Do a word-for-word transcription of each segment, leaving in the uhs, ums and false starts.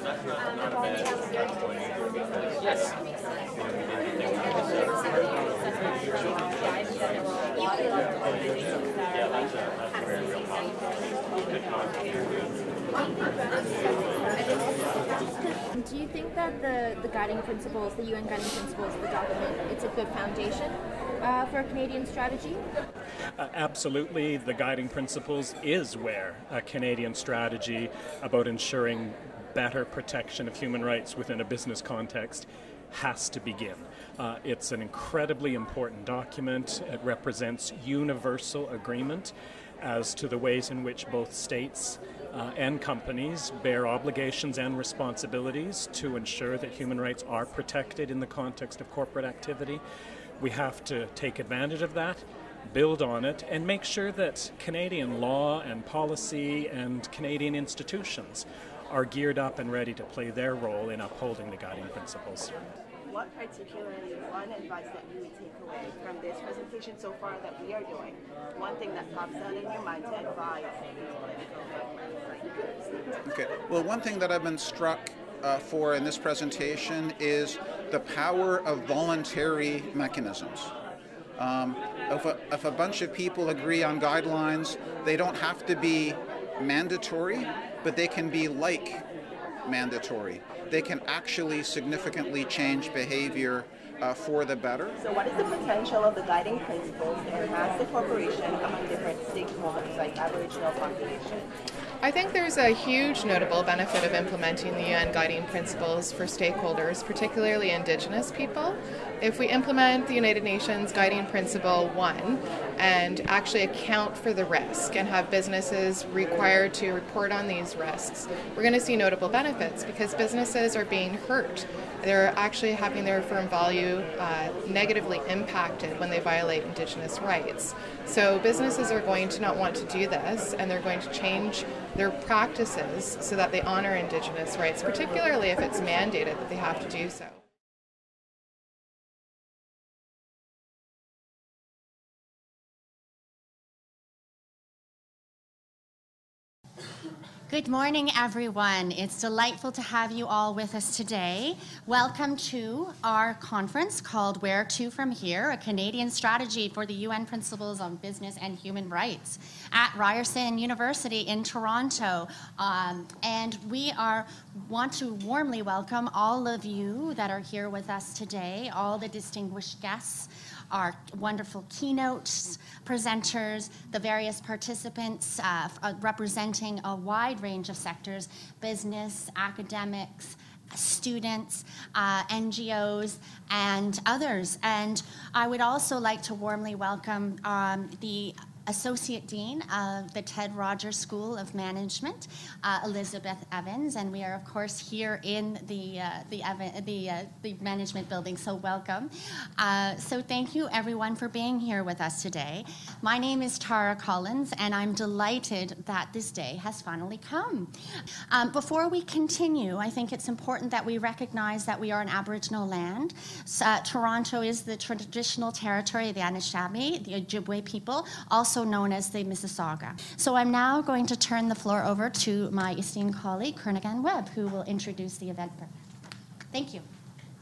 Yes. Yeah, that's a, that's a very real positive. Do you think that the, the guiding principles, the U N guiding principles, the document, it's a good foundation uh, for a Canadian strategy? Uh, absolutely. The guiding principles is where a Canadian strategy about ensuring better protection of human rights within a business context has to begin. Uh, it's an incredibly important document. It represents universal agreement as to the ways in which both states uh, and companies bear obligations and responsibilities to ensure that human rights are protected in the context of corporate activity. We have to take advantage of that, build on it, and make sure that Canadian law and policy and Canadian institutions are geared up and ready to play their role in upholding the guiding principles. What particularly one advice that you would take away from this presentation so far that we are doing? One thing that pops out in your mind to advise political. Okay. Well, one thing that I've been struck uh, for in this presentation is the power of voluntary mechanisms. Um, if, a, if a bunch of people agree on guidelines, they don't have to be mandatory, but they can be like mandatory. They can actually significantly change behavior uh, for the better. So what is the potential of the guiding principles to enhance the cooperation among different stakeholders like Aboriginal population? I think there's a huge notable benefit of implementing the U N guiding principles for stakeholders, particularly Indigenous people. If we implement the United Nations Guiding Principle one and actually account for the risk and have businesses required to report on these risks, we're going to see notable benefits because businesses are being hurt. They're actually having their firm value uh, negatively impacted when they violate Indigenous rights. So businesses are going to not want to do this, and they're going to change their practices so that they honor Indigenous rights, particularly if it's mandated that they have to do so. Good morning, everyone. It's delightful to have you all with us today. Welcome to our conference called Where to From Here, a Canadian strategy for the U N Principles on Business and Human Rights at Ryerson University in Toronto. Um, and we are want to warmly welcome all of you that are here with us today, all the distinguished guests, our wonderful keynotes, presenters, the various participants uh, representing a wide range of sectors, business, academics, students, uh, N G Os, and others. And I would also like to warmly welcome um, the Associate Dean of the Ted Rogers School of Management, uh, Elizabeth Evans, and we are of course here in the uh, the, the, uh, the management building, so welcome. Uh, so thank you everyone for being here with us today. My name is Tara Collins, and I'm delighted that this day has finally come. Um, before we continue, I think it's important that we recognize that we are an Aboriginal land. So, uh, Toronto is the traditional territory of the Anishinaabe, the Ojibwe people, also also known as the Mississauga. So I'm now going to turn the floor over to my esteemed colleague, Kernaghan Webb, who will introduce the event. Thank you.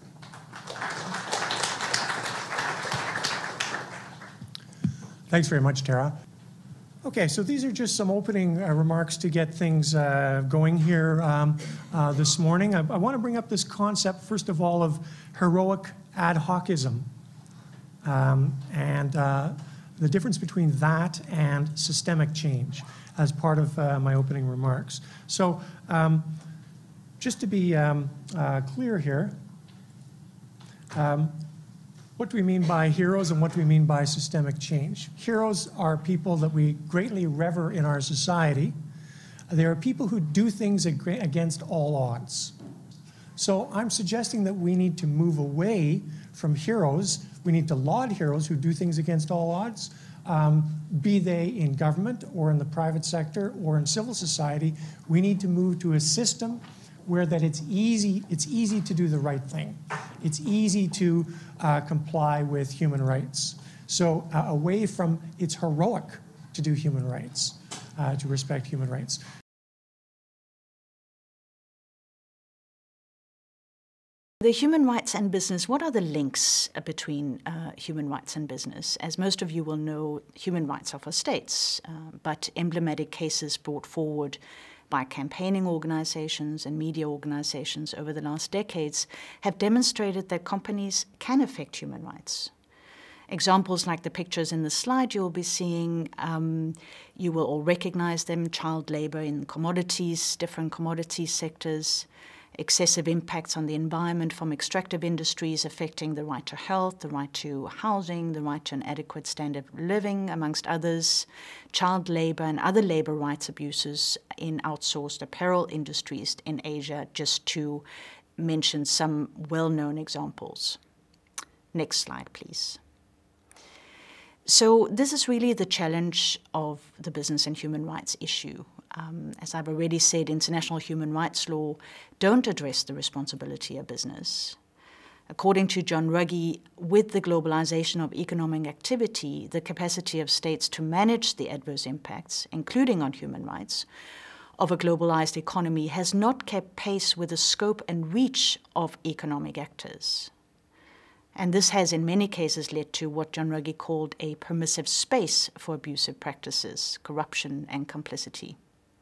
Thanks very much, Tara. Okay, so these are just some opening uh, remarks to get things uh, going here um, uh, this morning. I, I want to bring up this concept, first of all, of heroic ad hocism. Um, and uh, the difference between that and systemic change as part of uh, my opening remarks. So um, just to be um, uh, clear here, um, what do we mean by heroes and what do we mean by systemic change? Heroes are people that we greatly revere in our society. They are people who do things ag- against all odds. So I'm suggesting that we need to move away from heroes. We need to laud heroes who do things against all odds, um, be they in government or in the private sector or in civil society. We need to move to a system where that it's easy, it's easy to do the right thing. It's easy to uh, comply with human rights. So uh, away from it's heroic to do human rights, uh, to respect human rights. The human rights and business, what are the links between uh, human rights and business? As most of you will know, human rights are for states, uh, but emblematic cases brought forward by campaigning organizations and media organizations over the last decades have demonstrated that companies can affect human rights. Examples like the pictures in the slide you'll be seeing, um, you will all recognize them: child labor in commodities, different commodity sectors, excessive impacts on the environment from extractive industries affecting the right to health, the right to housing, the right to an adequate standard of living, amongst others, child labor and other labor rights abuses in outsourced apparel industries in Asia, just to mention some well-known examples. Next slide, please. So this is really the challenge of the business and human rights issue. Um, as I've already said, international human rights law don't address the responsibility of business. According to John Ruggie, with the globalization of economic activity, the capacity of states to manage the adverse impacts, including on human rights, of a globalized economy has not kept pace with the scope and reach of economic actors. And this has in many cases led to what John Ruggie called a permissive space for abusive practices, corruption and complicity.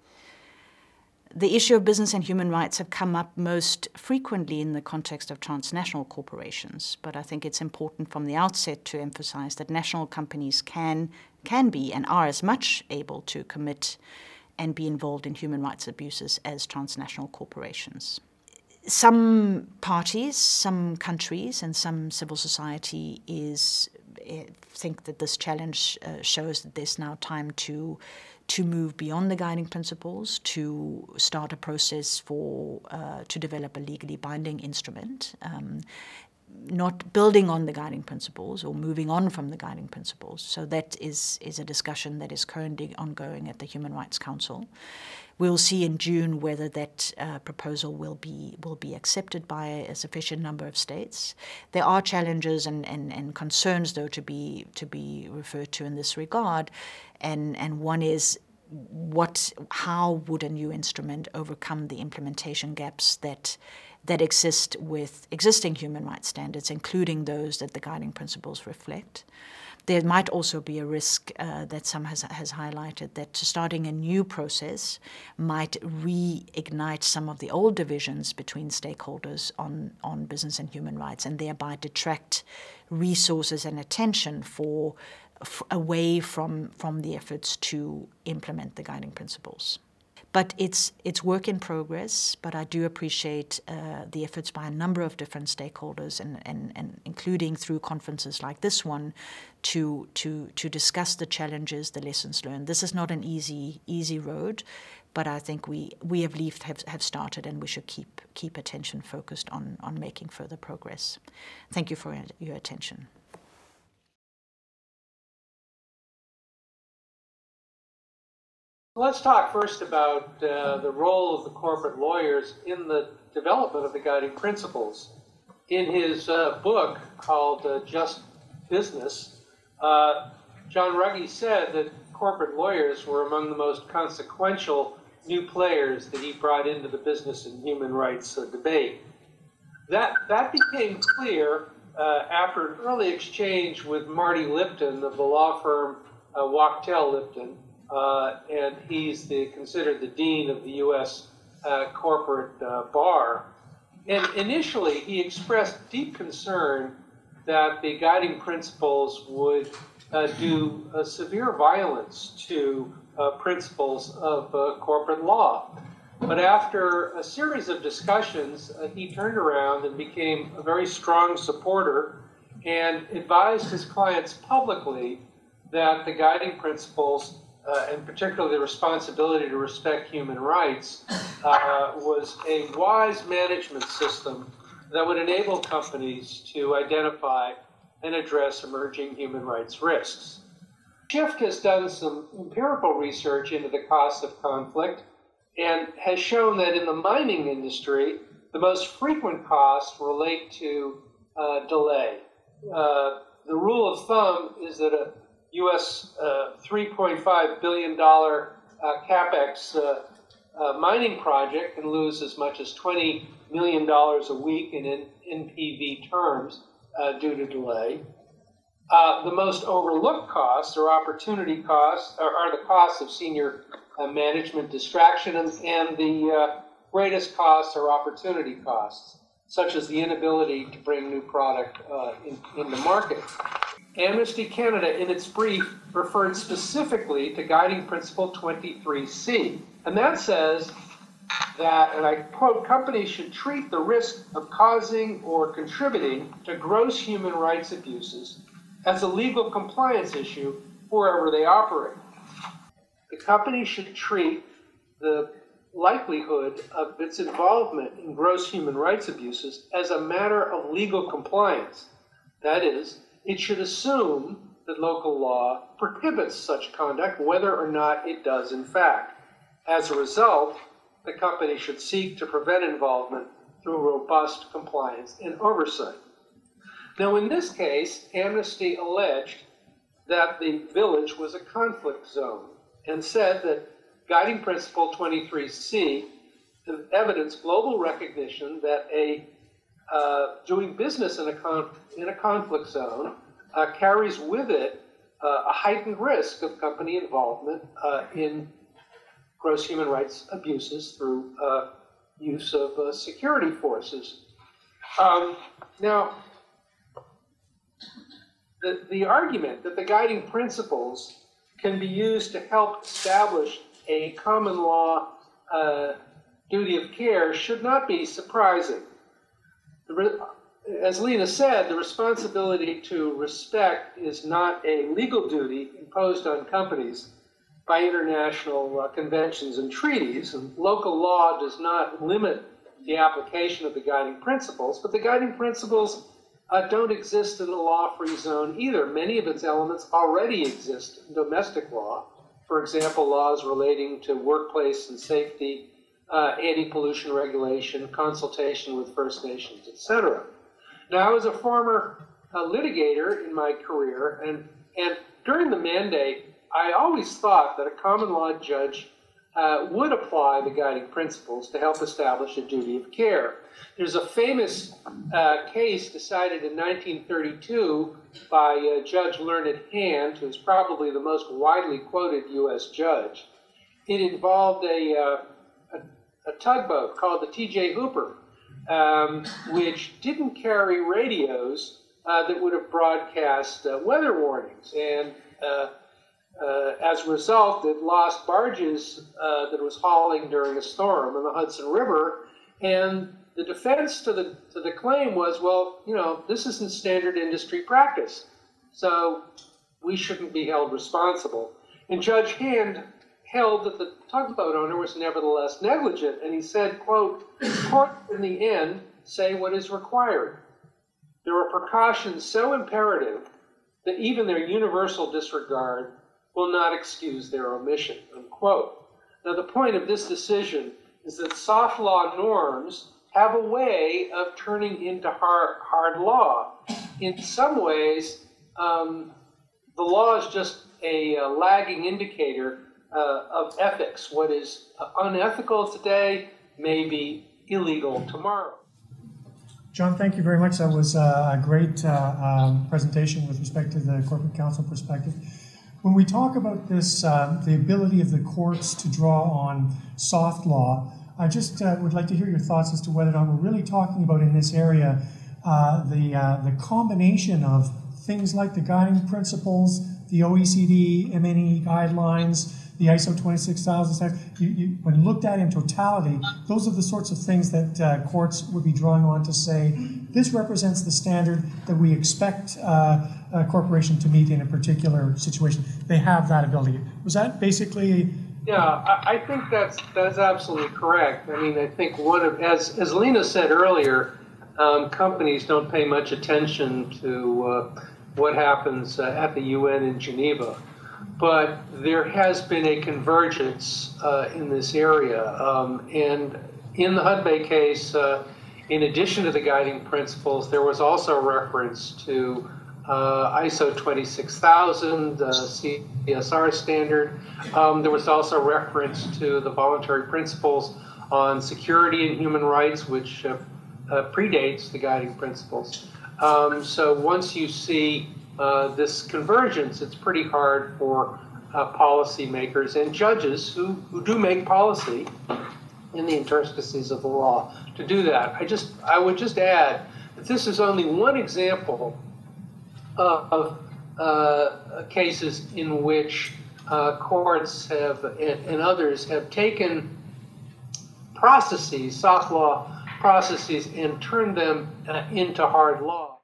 The issue of business and human rights have come up most frequently in the context of transnational corporations, but I think it's important from the outset to emphasize that national companies can, can be and are as much able to commit and be involved in human rights abuses as transnational corporations. Some parties, some countries, and some civil society is uh, think that this challenge uh, shows that there's now time to to move beyond the guiding principles, to start a process for uh, to develop a legally binding instrument, um, not building on the guiding principles or moving on from the guiding principles. So that is is a discussion that is currently ongoing at the Human Rights Council. We'll see in June whether that uh, proposal will be will be accepted by a sufficient number of states. There are challenges and, and, and concerns, though, to be to be referred to in this regard, and and one is what how would a new instrument overcome the implementation gaps that that exist with existing human rights standards, including those that the guiding principles reflect. There might also be a risk uh, that some has, has highlighted that starting a new process might reignite some of the old divisions between stakeholders on, on business and human rights, and thereby detract resources and attention for, f away from, from the efforts to implement the guiding principles. But it's, it's work in progress, but I do appreciate uh, the efforts by a number of different stakeholders, and, and, and including through conferences like this one, to, to, to discuss the challenges, the lessons learned. This is not an easy, easy road, but I think we, we have, leaved, have, have started, and we should keep, keep attention focused on, on making further progress. Thank you for your attention. Let's talk first about uh, the role of the corporate lawyers in the development of the guiding principles. In his uh, book called uh, Just Business, uh, John Ruggie said that corporate lawyers were among the most consequential new players that he brought into the business and human rights uh, debate. That, that became clear uh, after an early exchange with Marty Lipton of the law firm uh, Wachtell Lipton. Uh, and he's the, considered the dean of the U S uh, corporate uh, bar. And initially, he expressed deep concern that the guiding principles would uh, do uh, severe violence to uh, principles of uh, corporate law. But after a series of discussions, uh, he turned around and became a very strong supporter and advised his clients publicly that the guiding principles Uh, and particularly the responsibility to respect human rights, uh, was a wise management system that would enable companies to identify and address emerging human rights risks. Shift has done some empirical research into the costs of conflict and has shown that in the mining industry, the most frequent costs relate to uh, delay. Uh, the rule of thumb is that a U S uh, three point five billion dollars uh, capex uh, uh, mining project can lose as much as twenty million dollars a week in N P V terms uh, due to delay. Uh, the most overlooked costs or opportunity costs are, are the costs of senior uh, management distraction, and, and the uh, greatest costs are opportunity costs, such as the inability to bring new product uh, in, in the market. Amnesty Canada, in its brief, referred specifically to Guiding Principle twenty-three C, and that says that, and I quote, companies should treat the risk of causing or contributing to gross human rights abuses as a legal compliance issue wherever they operate. The company should treat the likelihood of its involvement in gross human rights abuses as a matter of legal compliance. That is, it should assume that local law prohibits such conduct, whether or not it does in fact. As a result, the company should seek to prevent involvement through robust compliance and oversight. Now, in this case, Amnesty alleged that the village was a conflict zone and said that Guiding Principle twenty-three C evidenced global recognition that a uh, doing business in a, con in a conflict zone uh, carries with it uh, a heightened risk of company involvement uh, in gross human rights abuses through uh, use of uh, security forces. Um, now, the, the argument that the guiding principles can be used to help establish a common law uh, duty of care should not be surprising. The, as Lena said, the responsibility to respect is not a legal duty imposed on companies by international uh, conventions and treaties, and local law does not limit the application of the guiding principles, but the guiding principles uh, don't exist in the law-free zone either. Many of its elements already exist in domestic law. For example, laws relating to workplace and safety, uh, anti-pollution regulation, consultation with First Nations, et cetera. Now, I was a former uh, litigator in my career, and, and during the mandate, I always thought that a common law judge uh, would apply the guiding principles to help establish a duty of care. There's a famous uh, case decided in nineteen thirty-two by uh, Judge Learned Hand, who's probably the most widely quoted U S judge. It involved a, uh, a, a tugboat called the T J Hooper, um, which didn't carry radios uh, that would have broadcast uh, weather warnings. And uh, Uh, as a result, it lost barges uh, that it was hauling during a storm in the Hudson River, and the defense to the to the claim was, well, you know, this isn't standard industry practice, so we shouldn't be held responsible. And Judge Hand held that the tugboat owner was nevertheless negligent, and he said, quote, "Courts in the end say what is required. There are precautions so imperative that even their universal disregard will not excuse their omission," unquote. Now, the point of this decision is that soft law norms have a way of turning into hard, hard law. In some ways, um, the law is just a, a lagging indicator uh, of ethics. What is uh, unethical today may be illegal tomorrow. John, thank you very much. That was uh, a great uh, um, presentation with respect to the corporate counsel perspective. When we talk about this, uh, the ability of the courts to draw on soft law, I just uh, would like to hear your thoughts as to whether or not we're really talking about in this area uh, the, uh, the combination of things like the guiding principles, the O E C D, M N E guidelines, the I S O twenty-six thousand, you, you, when looked at in totality, those are the sorts of things that uh, courts would be drawing on to say, this represents the standard that we expect uh, a corporation to meet in a particular situation. They have that ability. Was that basically? Yeah, I, I think that's that's absolutely correct. I mean, I think one of, as, as Lena said earlier, um, companies don't pay much attention to uh, what happens uh, at the U N in Geneva. But there has been a convergence uh, in this area. Um, and in the Hudbay case, uh, in addition to the guiding principles, there was also reference to uh, I S O twenty-six thousand, uh, C S R standard. Um, there was also reference to the voluntary principles on security and human rights, which uh, uh, predates the guiding principles. Um, so once you see uh, this convergence, it's pretty hard for uh, policymakers and judges who, who do make policy in the interstices of the law to do that. I just, I would just add that this is only one example uh, of uh, cases in which uh, courts have and, and others have taken processes, soft law processes, and turned them uh, into hard law.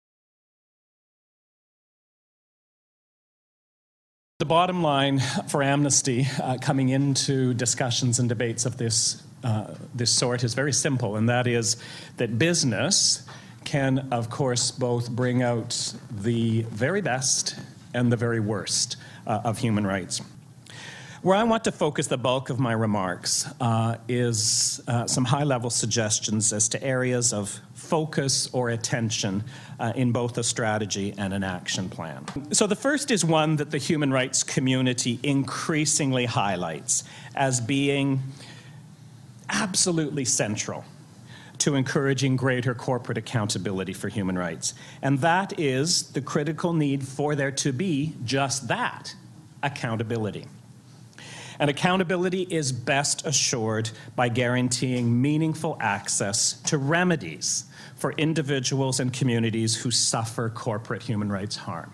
The bottom line for Amnesty uh, coming into discussions and debates of this, uh, this sort is very simple, and that is that business can, of course, both bring out the very best and the very worst uh, of human rights. Where I want to focus the bulk of my remarks uh, is uh, some high-level suggestions as to areas of focus or attention uh, in both a strategy and an action plan. So the first is one that the human rights community increasingly highlights as being absolutely central to encouraging greater corporate accountability for human rights. And that is the critical need for there to be just that, accountability. And accountability is best assured by guaranteeing meaningful access to remedies for individuals and communities who suffer corporate human rights harm.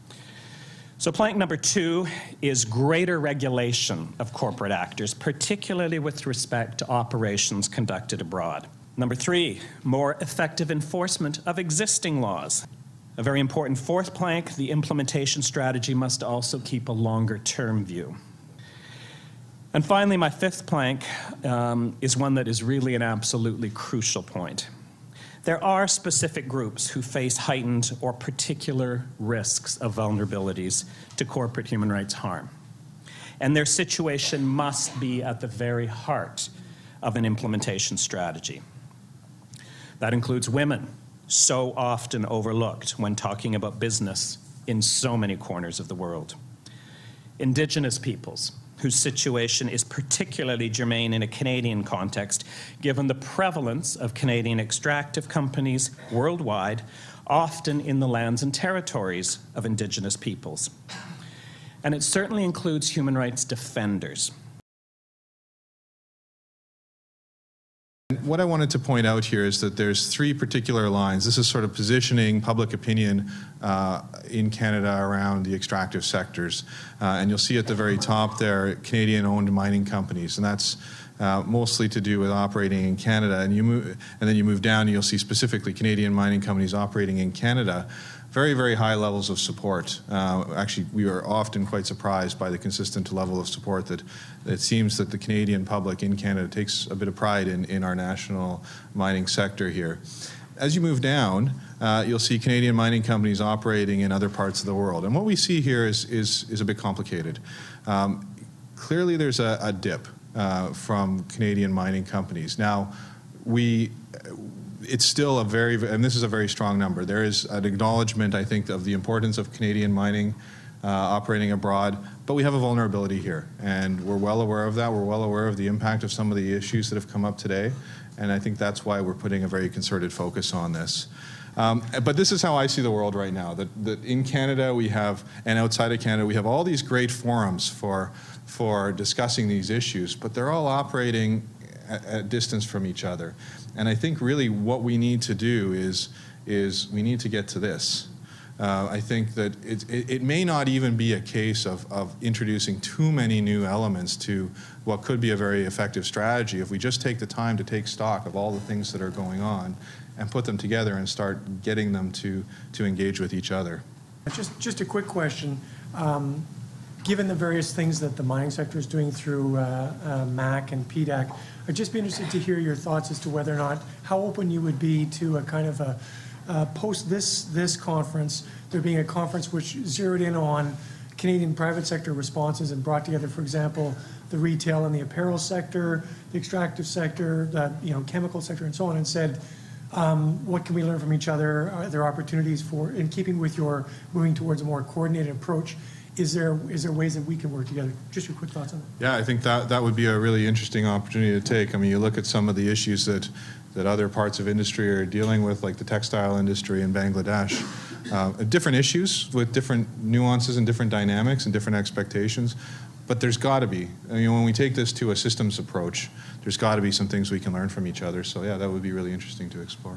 So plank number two is greater regulation of corporate actors, particularly with respect to operations conducted abroad. Number three, more effective enforcement of existing laws. A very important fourth plank, the implementation strategy must also keep a longer-term view. And finally, my fifth plank um, is one that is really an absolutely crucial point. There are specific groups who face heightened or particular risks of vulnerabilities to corporate human rights harm. And their situation must be at the very heart of an implementation strategy. That includes women, so often overlooked when talking about business in so many corners of the world. Indigenous peoples, whose situation is particularly germane in a Canadian context, given the prevalence of Canadian extractive companies worldwide, often in the lands and territories of Indigenous peoples. And it certainly includes human rights defenders. What I wanted to point out here is that there's three particular lines. This is sort of positioning public opinion uh, in Canada around the extractive sectors. Uh, and you'll see at the very top there, Canadian-owned mining companies. And that's uh, mostly to do with operating in Canada. And, you move, and then you move down and you'll see specifically Canadian mining companies operating in Canada. Very, very high levels of support. Uh, actually, we are often quite surprised by the consistent level of support that it seems that the Canadian public in Canada takes a bit of pride in, in our national mining sector here. As you move down, uh, you'll see Canadian mining companies operating in other parts of the world. And what we see here is, is, is a bit complicated. Um, clearly, there's a, a dip uh, from Canadian mining companies. Now, we it's still a very, and this is a very strong number. There is an acknowledgement, I think, of the importance of Canadian mining uh, operating abroad, but we have a vulnerability here, and we're well aware of that. We're well aware of the impact of some of the issues that have come up today, and I think that's why we're putting a very concerted focus on this. Um, but this is how I see the world right now, that, that in Canada we have, and outside of Canada, we have all these great forums for, for discussing these issues, but they're all operating at, at distance from each other. And I think really what we need to do is, is we need to get to this. Uh, I think that it, it, it may not even be a case of, of introducing too many new elements to what could be a very effective strategy if we just take the time to take stock of all the things that are going on and put them together and start getting them to, to engage with each other. Just, just a quick question. Um, given the various things that the mining sector is doing through uh, uh, M A C and P D A C, I'd just be interested to hear your thoughts as to whether or not, how open you would be to a kind of a, uh, post this, this conference, there being a conference which zeroed in on Canadian private sector responses and brought together, for example, the retail and the apparel sector, the extractive sector, the you know, chemical sector, and so on, and said, Um, what can we learn from each other? Are there opportunities for, in keeping with your moving towards a more coordinated approach, is there is there ways that we can work together? Just your quick thoughts on that. Yeah, I think that, that would be a really interesting opportunity to take. I mean, you look at some of the issues that, that other parts of industry are dealing with, like the textile industry in Bangladesh. Uh, different issues with different nuances and different dynamics and different expectations. But there's got to be, I mean, when we take this to a systems approach, there's got to be some things we can learn from each other. So yeah, that would be really interesting to explore.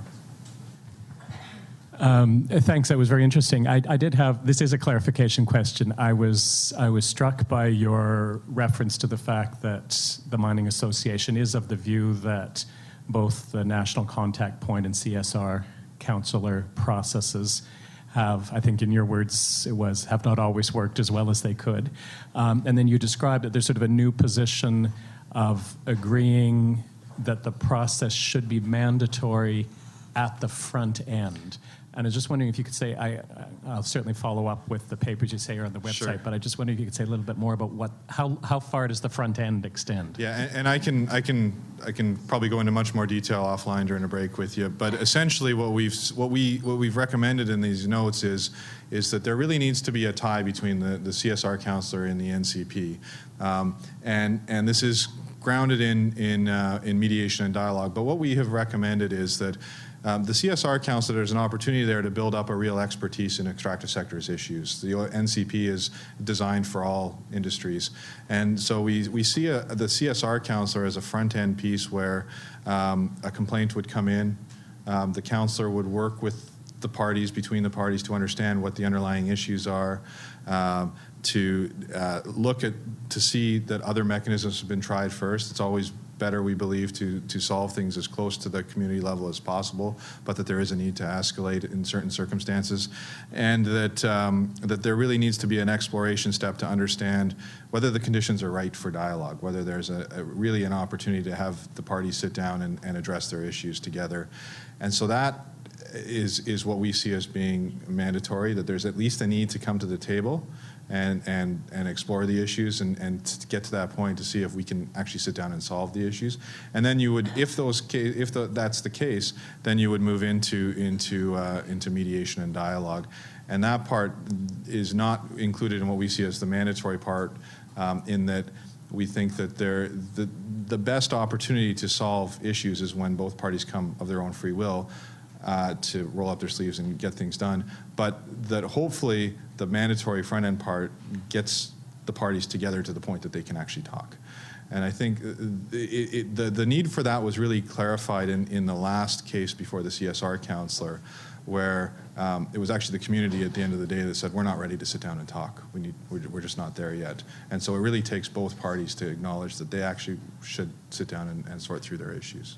Um, thanks, that was very interesting. I, I did have, this is a clarification question. I was, I was struck by your reference to the fact that the Mining Association is of the view that both the National Contact Point and C S R councillor processes have, I think in your words it was, have not always worked as well as they could. Um, and then you described that there's sort of a new position of agreeing that the process should be mandatory at the front end. And I was just wondering if you could say, I, I'll certainly follow up with the papers you say are on the website, sure. But I just wondered if you could say a little bit more about what, how, how far does the front end extend? Yeah, and, and I can, I can, I can probably go into much more detail offline during a break with you. But essentially, what we've, what we, what we've recommended in these notes is, is that there really needs to be a tie between the, the C S R counselor and the N C P, um, and and this is grounded in in uh, in mediation and dialogue. But what we have recommended is that. Um, the C S R counselor, there's an opportunity there to build up a real expertise in extractive sectors issues. The N C P is designed for all industries. And so we, we see a, the C S R counselor as a front-end piece where um, a complaint would come in. Um, the counselor would work with the parties, between the parties, to understand what the underlying issues are, um, to uh, look at, to see that other mechanisms have been tried first. It's always better, we believe, to, to solve things as close to the community level as possible, but that there is a need to escalate in certain circumstances, and that, um, that there really needs to be an exploration step to understand whether the conditions are right for dialogue, whether there's a, a really an opportunity to have the parties sit down and, and address their issues together. And so that is, is what we see as being mandatory, that there's at least a need to come to the table and and and explore the issues and and to get to that point to see if we can actually sit down and solve the issues. And then you would, if those if the, that's the case, then you would move into into uh, into mediation and dialogue. And that part is not included in what we see as the mandatory part, um, in that we think that there the the best opportunity to solve issues is when both parties come of their own free will. Uh, to roll up their sleeves and get things done, but that hopefully the mandatory front-end part gets the parties together to the point that they can actually talk. And I think it, it, the, the need for that was really clarified in, in the last case before the C S R counselor, where um, it was actually the community at the end of the day that said, we're not ready to sit down and talk. We need, we're, we're just not there yet. And so it really takes both parties to acknowledge that they actually should sit down and, and sort through their issues.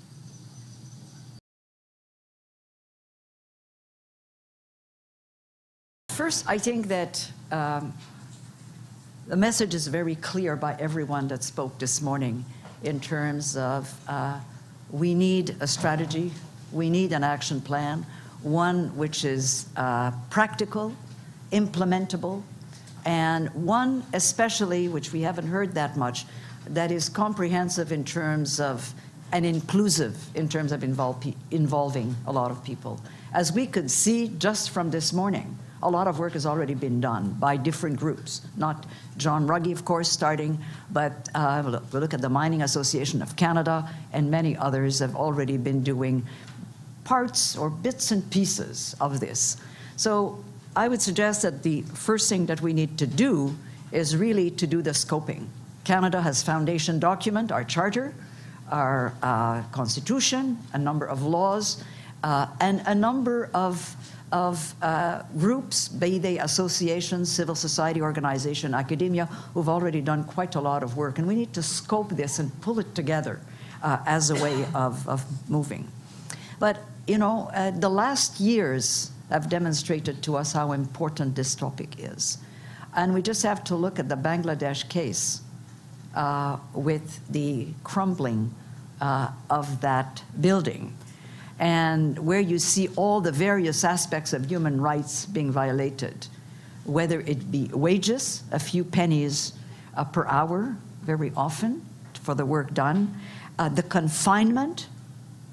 First, I think that um, the message is very clear by everyone that spoke this morning in terms of uh, we need a strategy, we need an action plan, one which is uh, practical, implementable, and one especially, which we haven't heard that much, that is comprehensive in terms of, and inclusive in terms of involve, involving a lot of people. As we could see just from this morning, a lot of work has already been done by different groups, not John Ruggie, of course, starting, but uh, look, we look at the Mining Association of Canada, and many others have already been doing parts or bits and pieces of this. So I would suggest that the first thing that we need to do is really to do the scoping. Canada has foundation document, our charter, our uh, constitution, a number of laws, uh, and a number of of uh, groups, be they associations, civil society organization, academia, who've already done quite a lot of work. And we need to scope this and pull it together uh, as a way of, of moving. But, you know, uh, the last years have demonstrated to us how important this topic is. And we just have to look at the Bangladesh case uh, with the crumbling uh, of that building, and where you see all the various aspects of human rights being violated, whether it be wages, a few pennies uh, per hour, very often, for the work done, uh, the confinement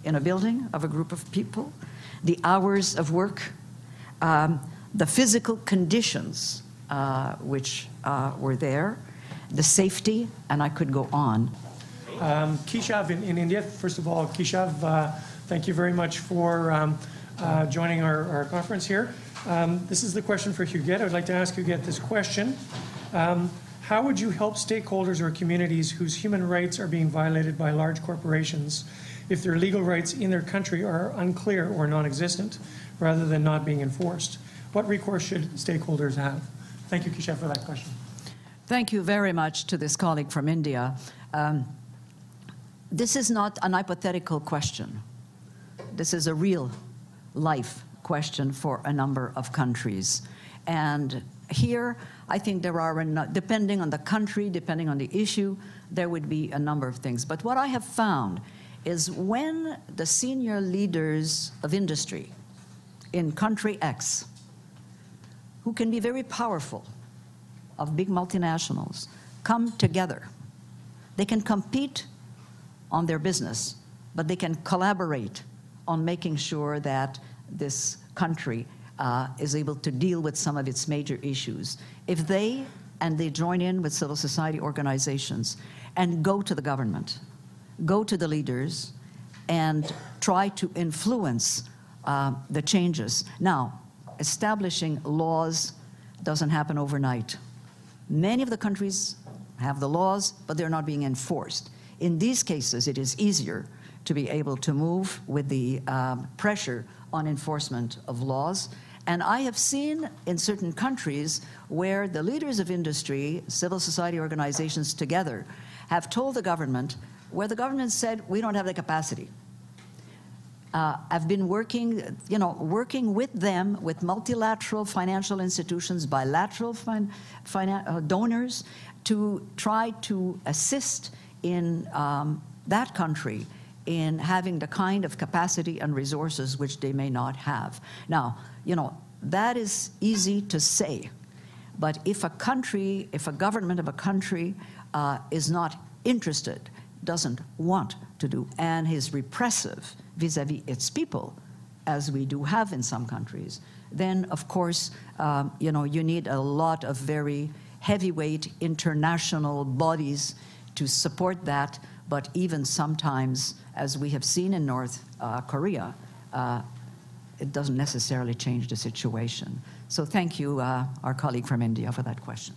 in a building of a group of people, the hours of work, um, the physical conditions uh, which uh, were there, the safety, and I could go on. Um, Keshav in, in India, first of all, Keshav, uh, thank you very much for um, uh, joining our, our conference here. Um, this is the question for Huguette. I would like to ask Huguette this question. Um, how would you help stakeholders or communities whose human rights are being violated by large corporations if their legal rights in their country are unclear or non-existent, rather than not being enforced? What recourse should stakeholders have? Thank you, Keshav, for that question. Thank you very much to this colleague from India. Um, this is not an hypothetical question. This is a real life question for a number of countries. And here, I think there are, depending on the country, depending on the issue, there would be a number of things. But what I have found is when the senior leaders of industry in country X, who can be very powerful, of big multinationals, come together, they can compete on their business, but they can collaborate on making sure that this country uh, is able to deal with some of its major issues. If they, and they join in with civil society organizations and go to the government, go to the leaders, and try to influence uh, the changes. Now, establishing laws doesn't happen overnight. Many of the countries have the laws, but they're not being enforced. In these cases, it is easier to be able to move with the um, pressure on enforcement of laws. And I have seen in certain countries where the leaders of industry, civil society organizations together, have told the government, where the government said, we don't have the capacity. Uh, I've been working, you know, working with them, with multilateral financial institutions, bilateral fin uh, donors, to try to assist in um, that country in having the kind of capacity and resources which they may not have. Now, you know, that is easy to say, but if a country, if a government of a country uh, is not interested, doesn't want to do, and is repressive vis-a-vis its people, as we do have in some countries, then of course, um, you know, you need a lot of very heavyweight international bodies to support that. But even sometimes, as we have seen in North uh, Korea, uh, it doesn't necessarily change the situation. So thank you, uh, our colleague from India, for that question.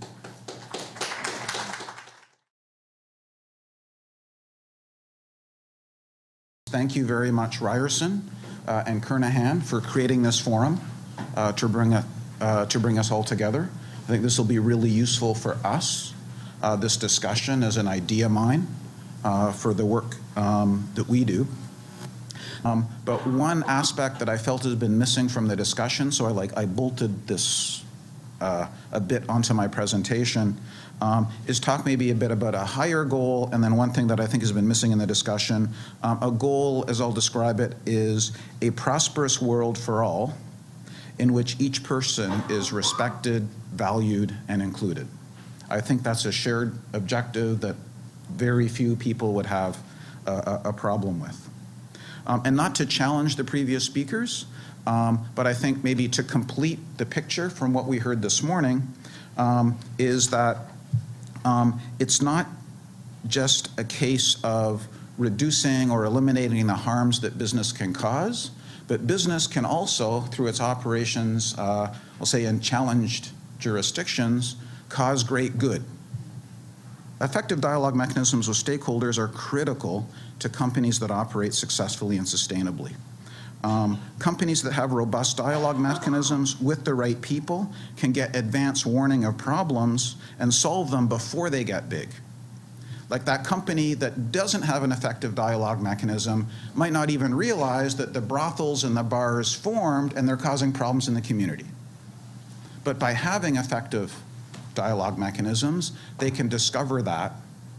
Thank you very much, Ryerson uh, and Kernaghan, for creating this forum uh, to bring a, uh, to bring us all together. I think this will be really useful for us, uh, this discussion as an idea mine uh, for the work um, that we do. Um, but one aspect that I felt has been missing from the discussion, so I like I bolted this uh, a bit onto my presentation, um, is talk maybe a bit about a higher goal, and then one thing that I think has been missing in the discussion. Um, a goal, as I'll describe it, is a prosperous world for all, in which each person is respected, valued, and included. I think that's a shared objective that very few people would have a, a problem with. Um, and not to challenge the previous speakers, um, but I think maybe to complete the picture from what we heard this morning, um, is that um, it's not just a case of reducing or eliminating the harms that business can cause, but business can also, through its operations, uh, we'll say in challenged jurisdictions, cause great good. Effective dialogue mechanisms with stakeholders are critical to companies that operate successfully and sustainably. Um, companies that have robust dialogue mechanisms with the right people can get advance warning of problems and solve them before they get big. Like that company that doesn't have an effective dialogue mechanism might not even realize that the brothels and the bars formed and they're causing problems in the community. But by having effective dialogue mechanisms, they can discover that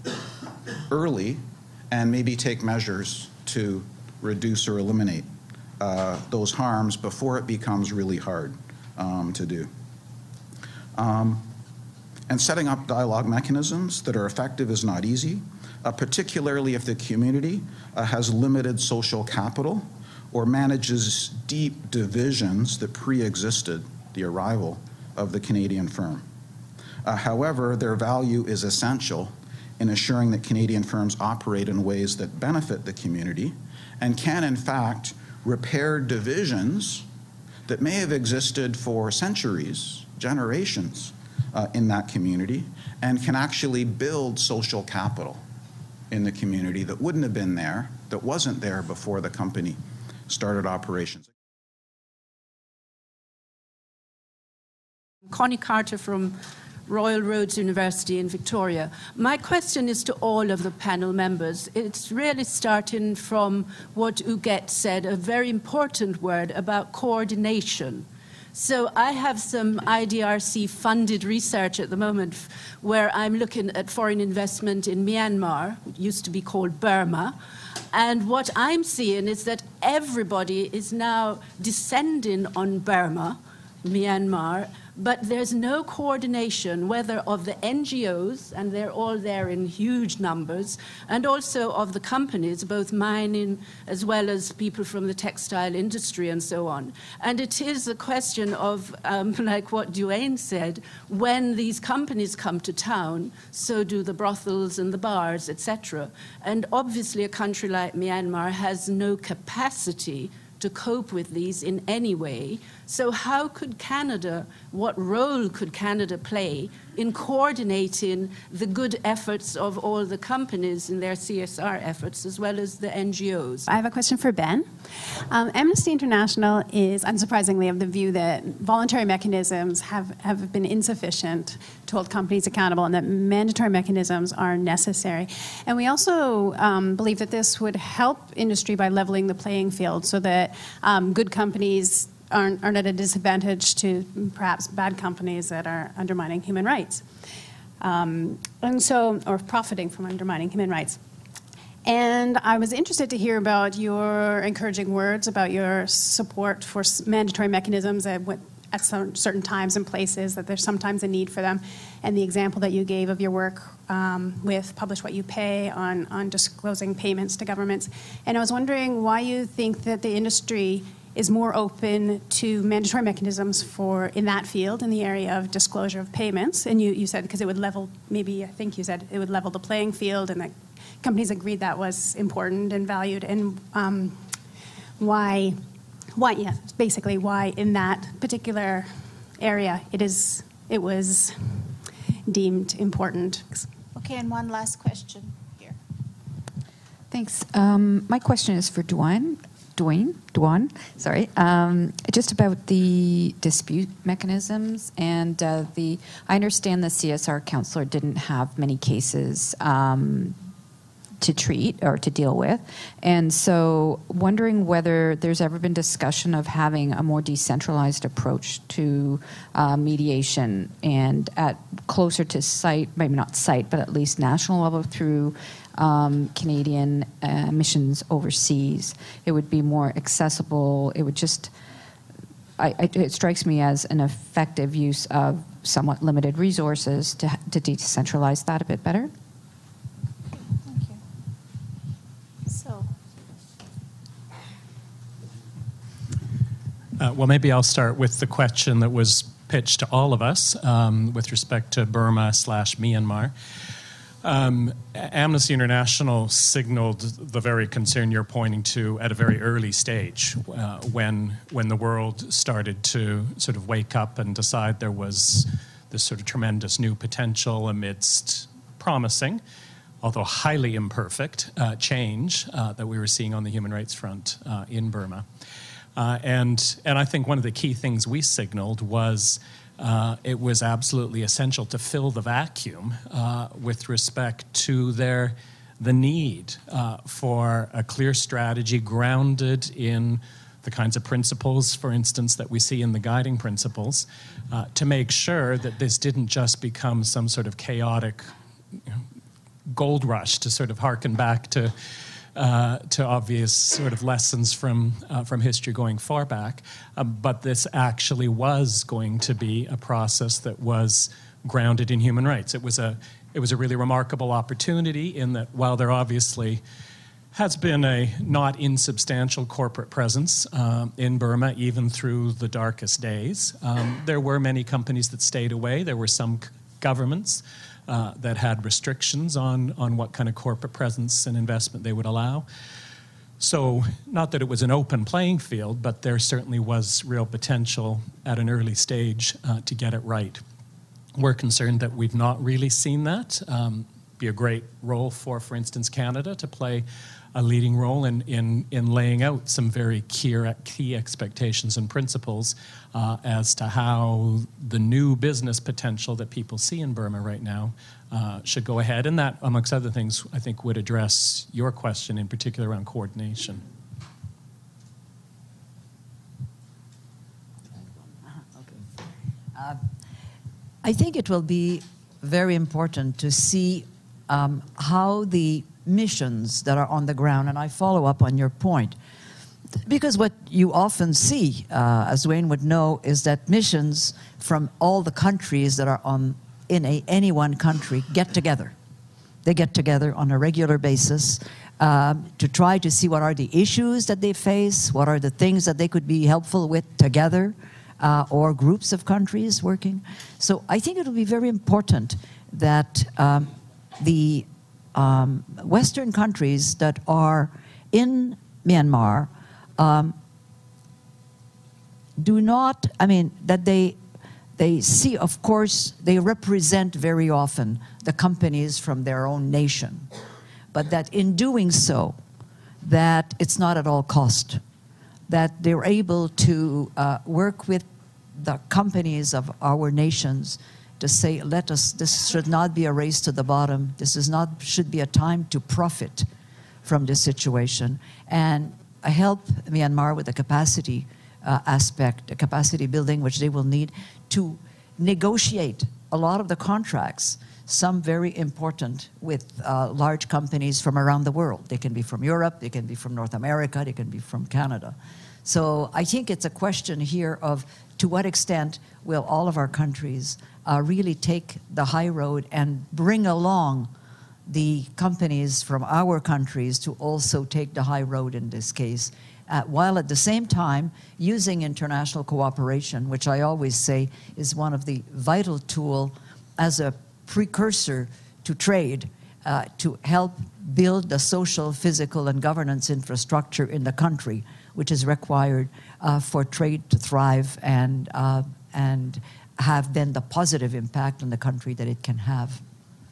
early and maybe take measures to reduce or eliminate uh, those harms before it becomes really hard um, to do. Um, and setting up dialogue mechanisms that are effective is not easy. uh, particularly if the community uh, has limited social capital or manages deep divisions that pre-existed the arrival of the Canadian firm. Uh, however, their value is essential in assuring that Canadian firms operate in ways that benefit the community and can, in fact, repair divisions that may have existed for centuries, generations uh, in that community, and can actually build social capital in the community that wouldn't have been there, that wasn't there before the company started operations. Connie Carter from Royal Roads University in Victoria. My question is to all of the panel members. It's really starting from what Uget said, a very important word about coordination. So I have some I D R C-funded research at the moment where I'm looking at foreign investment in Myanmar, it used to be called Burma, and what I'm seeing is that everybody is now descending on Burma, Myanmar, but there's no coordination, whether of the N G Os, and they're all there in huge numbers, and also of the companies, both mining as well as people from the textile industry and so on. And it is a question of, um, like what Duane said, when these companies come to town, so do the brothels and the bars, et cetera. And obviously a country like Myanmar has no capacity to cope with these in any way. So how could Canada, what role could Canada play in coordinating the good efforts of all the companies in their C S R efforts, as well as the N G Os? I have a question for Ben. Um, Amnesty International is unsurprisingly of the view that voluntary mechanisms have, have been insufficient to hold companies accountable and that mandatory mechanisms are necessary. And we also um, believe that this would help industry by leveling the playing field so that um, good companies aren't, aren't at a disadvantage to perhaps bad companies that are undermining human rights. Um, and so, or profiting from undermining human rights. And I was interested to hear about your encouraging words about your support for mandatory mechanisms at, at some certain times and places, that there's sometimes a need for them, and the example that you gave of your work um, with Publish What You Pay on, on disclosing payments to governments. And I was wondering why you think that the industry is more open to mandatory mechanisms for in that field, in the area of disclosure of payments. And you, you said because it would level, maybe I think you said it would level the playing field, and that companies agreed that was important and valued. And um, why, why, yeah, basically why in that particular area it is, it was deemed important. Okay, and one last question here. Thanks. Um, my question is for Duane. Duane, Duane, sorry, um, just about the dispute mechanisms and uh, the. I understand the C S R counselor didn't have many cases um, to treat or to deal with, and so wondering whether there's ever been discussion of having a more decentralized approach to uh, mediation and at closer to site, maybe not site, but at least national level through. Um, Canadian uh, missions overseas. It would be more accessible. It would just, I, I, it strikes me as an effective use of somewhat limited resources to, to decentralize that a bit better. Thank you. So. Uh, well, maybe I'll start with the question that was pitched to all of us um, with respect to Burma slash Myanmar. Um, Amnesty International signaled the very concern you're pointing to at a very early stage uh, when when the world started to sort of wake up and decide there was this sort of tremendous new potential amidst promising, although highly imperfect, uh, change uh, that we were seeing on the human rights front uh, in Burma. Uh, and, and I think one of the key things we signaled was Uh, it was absolutely essential to fill the vacuum uh, with respect to their the need uh, for a clear strategy grounded in the kinds of principles, for instance, that we see in the guiding principles, uh, to make sure that this didn't just become some sort of chaotic you know, gold rush, to sort of harken back to Uh, to obvious sort of lessons from uh, from history going far back, uh, but this actually was going to be a process that was grounded in human rights. It was a it was a really remarkable opportunity in that while there obviously has been a not insubstantial corporate presence um, in Burma, even through the darkest days. Um, there were many companies that stayed away. There were some c- governments uh, that had restrictions on, on what kind of corporate presence and investment they would allow. So, not that it was an open playing field, but there certainly was real potential at an early stage uh, to get it right. We're concerned that we've not really seen that. Um, be a great role for, for instance, Canada to play a leading role in, in, in laying out some very key, key expectations and principles uh, as to how the new business potential that people see in Burma right now uh, should go ahead. And that, amongst other things, I think would address your question in particular around coordination. Uh, I think it will be very important to see um, how the missions that are on the ground, and I follow up on your point, because what you often see, uh, as Wayne would know, is that missions from all the countries that are on in a, any one country get together. They get together on a regular basis um, to try to see what are the issues that they face, what are the things that they could be helpful with together, uh, or groups of countries working. So I think it will be very important that um, the Um, Western countries that are in Myanmar um, do not, I mean, that they, they see, of course, they represent very often the companies from their own nation, but that in doing so, that it's not at all cost, that they're able to uh, work with the companies of our nations to say, let us, this should not be a race to the bottom. This is not, should be a time to profit from this situation and help Myanmar with the capacity uh, aspect, the capacity building, which they will need to negotiate a lot of the contracts, some very important with uh, large companies from around the world. They can be from Europe, they can be from North America, they can be from Canada. So I think it's a question here of to what extent will all of our countries uh, really take the high road and bring along the companies from our countries to also take the high road in this case, uh, while at the same time using international cooperation, which I always say is one of the vital tools as a precursor to trade, uh, to help build the social, physical, and governance infrastructure in the country, which is required uh, for trade to thrive and, uh, and have then the positive impact on the country that it can have.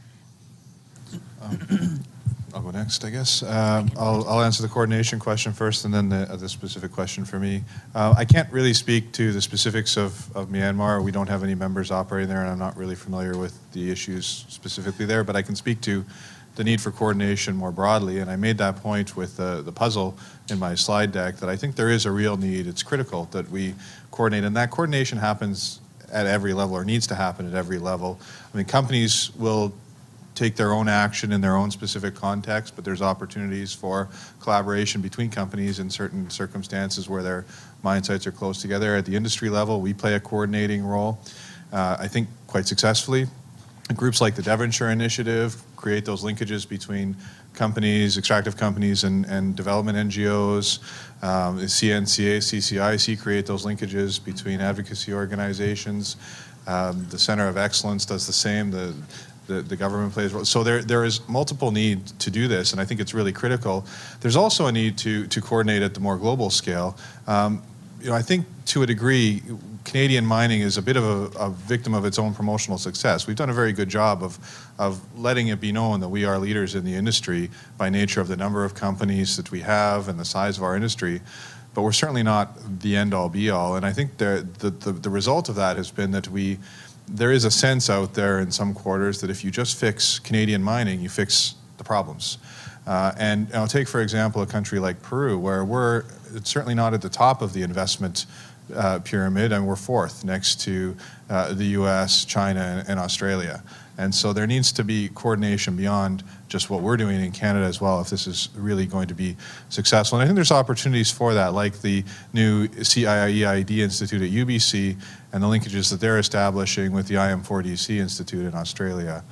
Um, I'll go next, I guess. Um, I'll, I'll answer the coordination question first and then the, uh, the specific question for me. Uh, I can't really speak to the specifics of, of Myanmar. We don't have any members operating there, and I'm not really familiar with the issues specifically there, but I can speak to the need for coordination more broadly, and I made that point with the, the puzzle in my slide deck that I think there is a real need. It's critical that we coordinate, and that coordination happens at every level, or needs to happen at every level. I mean, companies will take their own action in their own specific context, but there's opportunities for collaboration between companies in certain circumstances where their mine sites are close together. At the industry level, we play a coordinating role, uh, I think quite successfully. Groups like the Devonshire Initiative create those linkages between companies, extractive companies, and, and development N G Os. Um, the C N C A, C C I C create those linkages between advocacy organizations. Um, the Center of Excellence does the same. The, the, the government plays a role. So there, there is multiple need to do this, and I think it's really critical. There's also a need to, to coordinate at the more global scale. Um, you know, I think to a degree, Canadian mining is a bit of a, a victim of its own promotional success. We've done a very good job of, of letting it be known that we are leaders in the industry by nature of the number of companies that we have and the size of our industry, but we're certainly not the end-all be-all. And I think the, the, the, the result of that has been that we, there is a sense out there in some quarters that if you just fix Canadian mining, you fix the problems. Uh, and I'll take, for example, a country like Peru, where we're certainly not at the top of the investment Uh, pyramid, and we're fourth next to uh, the U S, China, and, and Australia. And so there needs to be coordination beyond just what we're doing in Canada as well if this is really going to be successful. And I think there's opportunities for that, like the new C I E I D Institute at U B C and the linkages that they're establishing with the I M four D C Institute in Australia.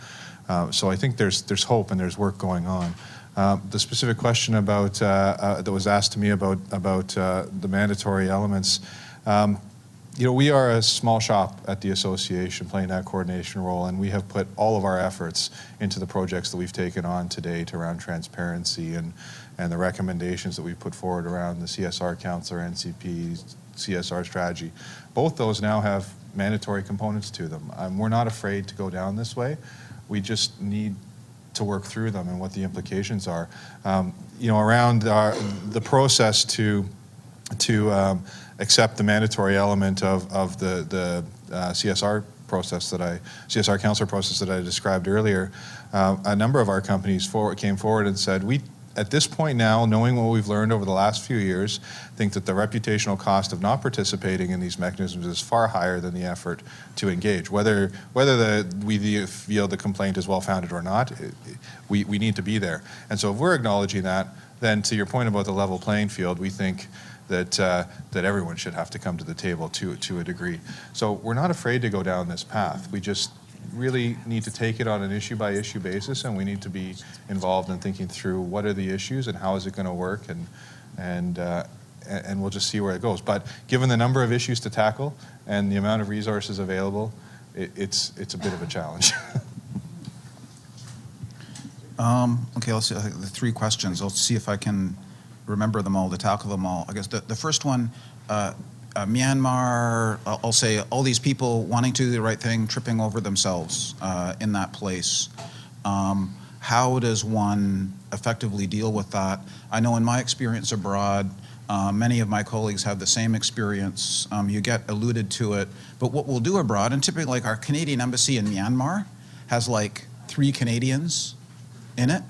Uh, so I think there's there's hope and there's work going on. Uh, the specific question about uh, uh, that was asked to me about about uh, the mandatory elements. Um, you know, we are a small shop at the association playing that coordination role, and we have put all of our efforts into the projects that we've taken on to date around transparency and and the recommendations that we put forward around the C S R Council, N C P, C S R strategy. Both those now have mandatory components to them. Um, we're not afraid to go down this way. We just need to work through them and what the implications are. Um, you know, around our, the process to to um, accept the mandatory element of of the the uh, C S R process that I C S R Council process that I described earlier. Uh, a number of our companies forward, came forward and said, we at this point now, knowing what we've learned over the last few years, think that the reputational cost of not participating in these mechanisms is far higher than the effort to engage. Whether whether the, we feel the complaint is well-founded or not, it, we, we need to be there. And so if we're acknowledging that, then to your point about the level playing field, we think that uh, that everyone should have to come to the table to, to a degree. So we're not afraid to go down this path. We just really need to take it on an issue-by-issue basis, and we need to be involved in thinking through what are the issues and how is it going to work, and and uh, and we'll just see where it goes. But given the number of issues to tackle and the amount of resources available, it, it's it's a bit of a challenge. um, okay, let's see the three questions. I'll see if I can remember them all, to tackle them all. I guess the, the first one. Uh, Uh, Myanmar, uh, I'll say all these people wanting to do the right thing, tripping over themselves uh, in that place. Um, how does one effectively deal with that? I know in my experience abroad, uh, many of my colleagues have the same experience. Um, you get alluded to it, but what we'll do abroad, and typically like our Canadian embassy in Myanmar has like three Canadians in it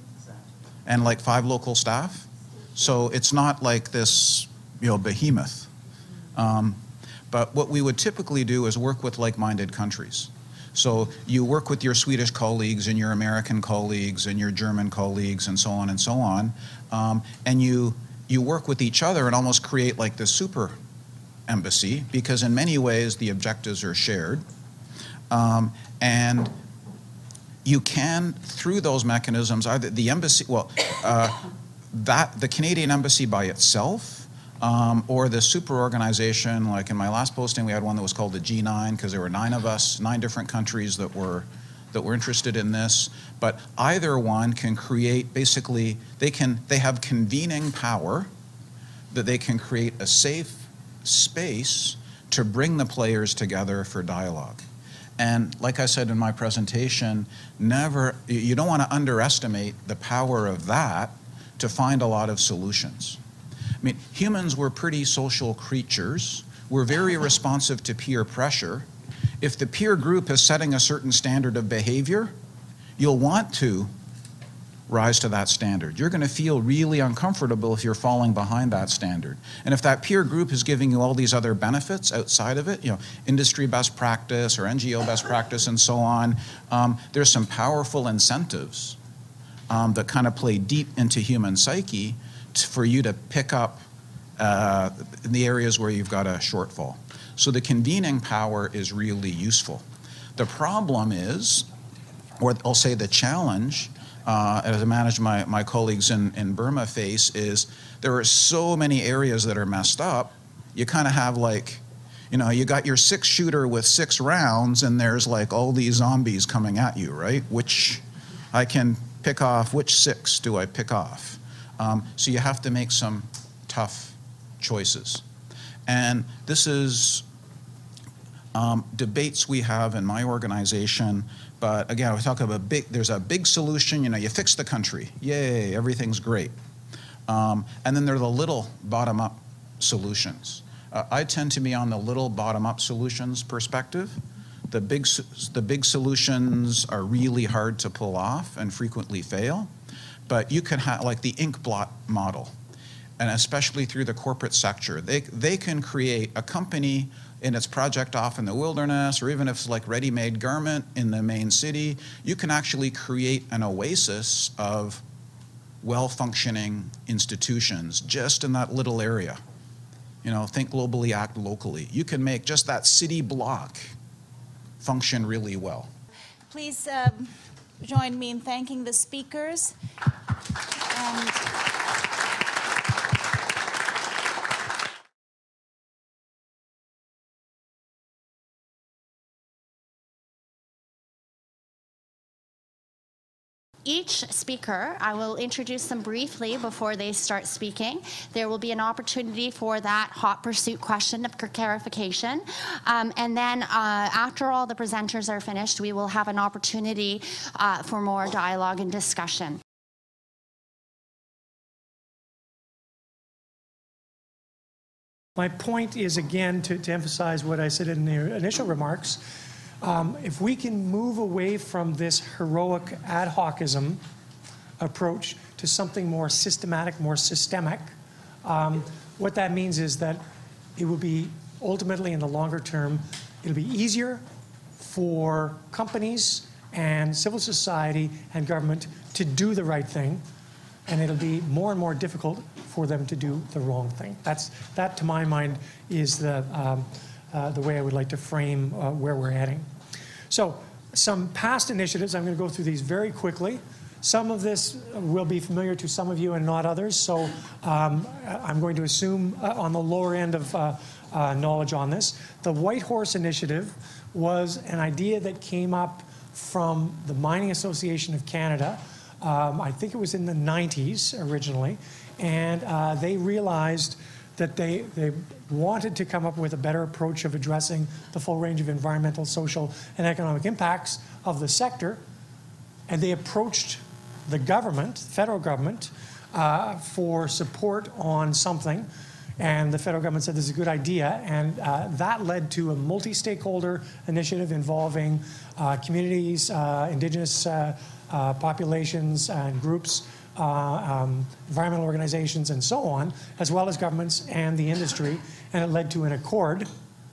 and like five local staff. So it's not like this, you know, behemoth. Um, but what we would typically do is work with like-minded countries. So you work with your Swedish colleagues and your American colleagues and your German colleagues and so on and so on, um, and you you work with each other and almost create like this super embassy, because in many ways the objectives are shared, um, and you can, through those mechanisms, either the embassy, well, uh, that the Canadian embassy by itself. Um, or the super organization, like in my last posting, we had one that was called the G nine, because there were nine of us, nine different countries that were that were interested in this. But either one can create, basically, they can they have convening power, that they can create a safe space to bring the players together for dialogue. And like I said in my presentation, never you don't want to underestimate the power of that to find a lot of solutions. I mean, humans were pretty social creatures. We're very responsive to peer pressure. If the peer group is setting a certain standard of behavior, you'll want to rise to that standard. You're going to feel really uncomfortable if you're falling behind that standard. And if that peer group is giving you all these other benefits outside of it, you know, industry best practice or N G O best practice and so on, um, there's some powerful incentives um, that kind of play deep into human psyche for you to pick up uh, in the areas where you've got a shortfall. So the convening power is really useful. The problem is, or I'll say the challenge, uh, as I manage my, my colleagues in, in Burma face, is there are so many areas that are messed up. You kind of have like, you know, you got your six shooter with six rounds and there's like all these zombies coming at you, right? Which I can pick off, which six do I pick off? Um, so you have to make some tough choices. And this is um, debates we have in my organization, but again, we talk about big, there's a big solution, you know, you fix the country, yay, everything's great. Um, and then there are the little bottom-up solutions. Uh, I tend to be on the little bottom-up solutions perspective. The big, the big solutions are really hard to pull off and frequently fail. But you can have, like the ink blot model, and especially through the corporate sector, they, they can create a company in its project off in the wilderness, or even if it's like ready-made garment in the main city, you can actually create an oasis of well-functioning institutions just in that little area. You know, think globally, act locally. You can make just that city block function really well. Please um, join me in thanking the speakers. And each speaker, I will introduce them briefly before they start speaking. There will be an opportunity for that hot pursuit question of clarification. Um, and then uh, after all the presenters are finished, we will have an opportunity uh, for more dialogue and discussion. My point is, again, to, to emphasize what I said in the initial remarks. Um, if we can move away from this heroic ad hocism approach to something more systematic, more systemic, um, what that means is that it will be ultimately in the longer term, it'll be easier for companies and civil society and government to do the right thing, and it'll be more and more difficult for them to do the wrong thing. That's, that, to my mind, is the um, Uh, the way I would like to frame uh, where we're heading. So some past initiatives, I'm going to go through these very quickly. Some of this will be familiar to some of you and not others, so um, I'm going to assume uh, on the lower end of uh, uh, knowledge on this. The White Horse Initiative was an idea that came up from the Mining Association of Canada. Um, I think it was in the nineties originally, and uh, they realized that they, they wanted to come up with a better approach of addressing the full range of environmental, social, and economic impacts of the sector. And they approached the government, the federal government, uh, for support on something. And the federal government said this is a good idea. And uh, that led to a multi-stakeholder initiative involving uh, communities, uh, indigenous uh, uh, populations and groups, Uh, um, environmental organizations and so on, as well as governments and the industry, and it led to an accord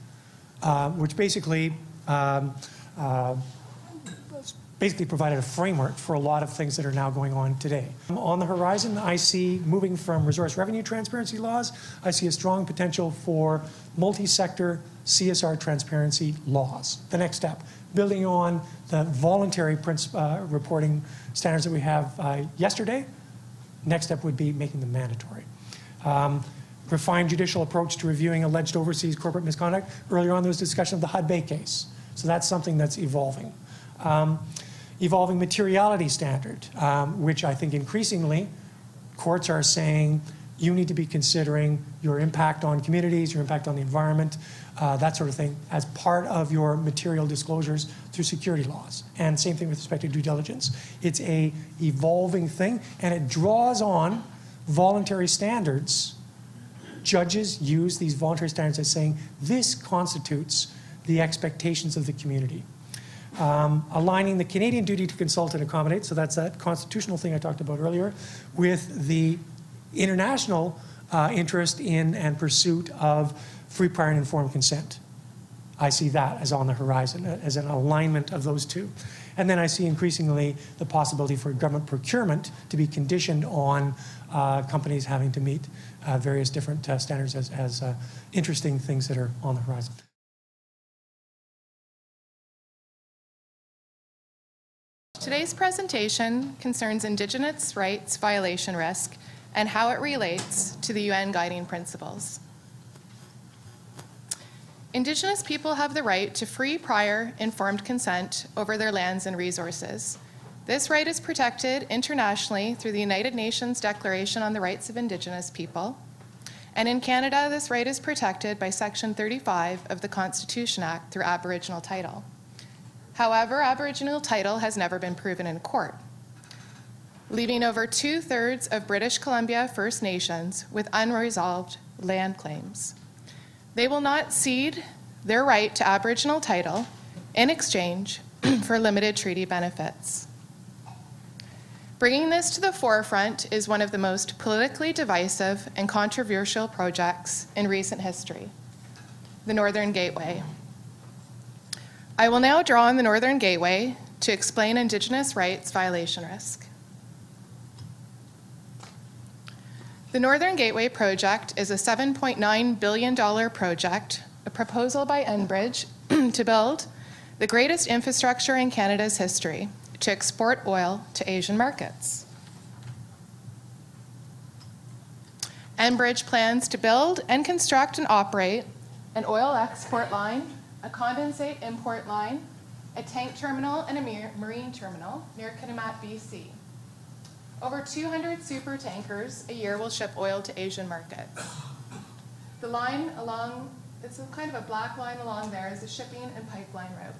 uh, which basically um, uh, basically provided a framework for a lot of things that are now going on today. On the horizon, I see, moving from resource revenue transparency laws, I see a strong potential for multi-sector C S R transparency laws. The next step, building on the voluntary uh, reporting standards that we have uh, yesterday, next step would be making them mandatory. Um, refined judicial approach to reviewing alleged overseas corporate misconduct. Earlier on there was discussion of the H U D Bay case. So that's something that's evolving. Um, evolving materiality standard, um, which I think increasingly courts are saying you need to be considering your impact on communities, your impact on the environment, uh, that sort of thing, as part of your material disclosures through security laws. And same thing with respect to due diligence. It's a evolving thing, and it draws on voluntary standards. Judges use these voluntary standards as saying this constitutes the expectations of the community. Um, aligning the Canadian duty to consult and accommodate, so that's that constitutional thing I talked about earlier, with the international uh, interest in and pursuit of free, prior, and informed consent. I see that as on the horizon, as an alignment of those two. And then I see increasingly the possibility for government procurement to be conditioned on uh, companies having to meet uh, various different uh, standards as, as uh, interesting things that are on the horizon. Today's presentation concerns Indigenous rights violation risk and how it relates to the U N Guiding Principles. Indigenous people have the right to free, prior, informed consent over their lands and resources. This right is protected internationally through the United Nations Declaration on the Rights of Indigenous People. And in Canada, this right is protected by Section thirty-five of the Constitution Act through Aboriginal title. However, Aboriginal title has never been proven in court, leaving over two-thirds of British Columbia First Nations with unresolved land claims. They will not cede their right to Aboriginal title in exchange for limited treaty benefits. Bringing this to the forefront is one of the most politically divisive and controversial projects in recent history, the Northern Gateway. I will now draw on the Northern Gateway to explain Indigenous rights violation risk. The Northern Gateway project is a seven point nine billion dollars project, a proposal by Enbridge to build the greatest infrastructure in Canada's history to export oil to Asian markets. Enbridge plans to build and construct and operate an oil export line, a condensate import line, a tank terminal, and a marine terminal near Kitimat, B C. Over two hundred super tankers a year will ship oil to Asian markets. The line along, it's a kind of a black line along there, is a shipping and pipeline route.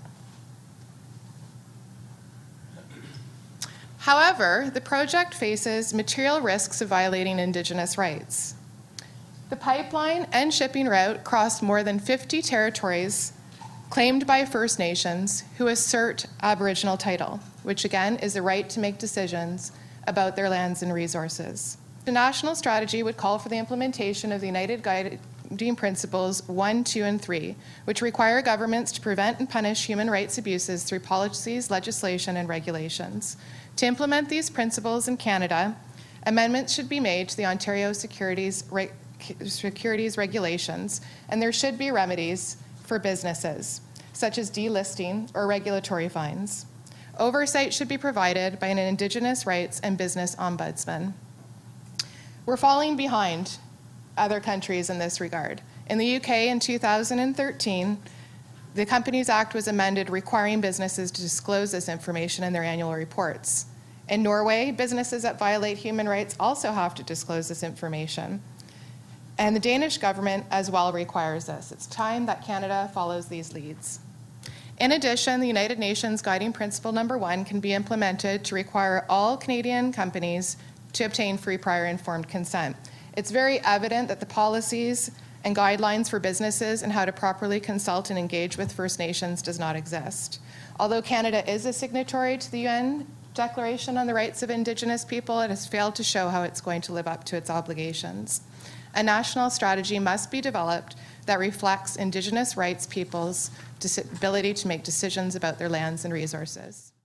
However, the project faces material risks of violating Indigenous rights. The pipeline and shipping route cross more than fifty territories claimed by First Nations who assert Aboriginal title, which again is the right to make decisions about their lands and resources. The national strategy would call for the implementation of the United Guiding Principles one, two, and three, which require governments to prevent and punish human rights abuses through policies, legislation, and regulations. To implement these principles in Canada, amendments should be made to the Ontario Securities, Re Securities Regulations, and there should be remedies for businesses, such as delisting or regulatory fines. Oversight should be provided by an Indigenous rights and business ombudsman. We're falling behind other countries in this regard. In the U K in two thousand thirteen, the Companies Act was amended requiring businesses to disclose this information in their annual reports. In Norway, businesses that violate human rights also have to disclose this information. And the Danish government as well requires this. It's time that Canada follows these leads. In addition, the United Nations Guiding Principle number one can be implemented to require all Canadian companies to obtain free prior informed consent. It's very evident that the policies and guidelines for businesses and how to properly consult and engage with First Nations does not exist. Although Canada is a signatory to the U N Declaration on the Rights of Indigenous People, it has failed to show how it's going to live up to its obligations. A national strategy must be developed that reflects Indigenous rights peoples' ability to make decisions about their lands and resources.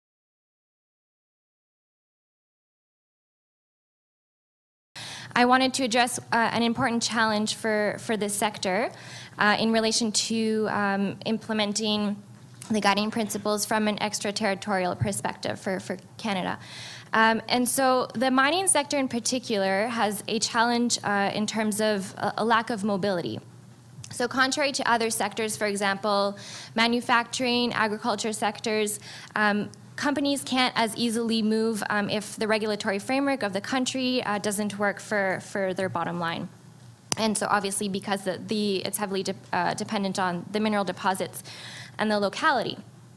I wanted to address uh, an important challenge for, for this sector uh, in relation to um, implementing the guiding principles from an extraterritorial perspective for, for Canada. Um, and so the mining sector in particular has a challenge uh, in terms of a, a lack of mobility. So contrary to other sectors, for example, manufacturing, agriculture sectors, um, companies can't as easily move um, if the regulatory framework of the country uh, doesn't work for, for their bottom line. And so obviously because the, the, it's heavily de uh, dependent on the mineral deposits and the locality.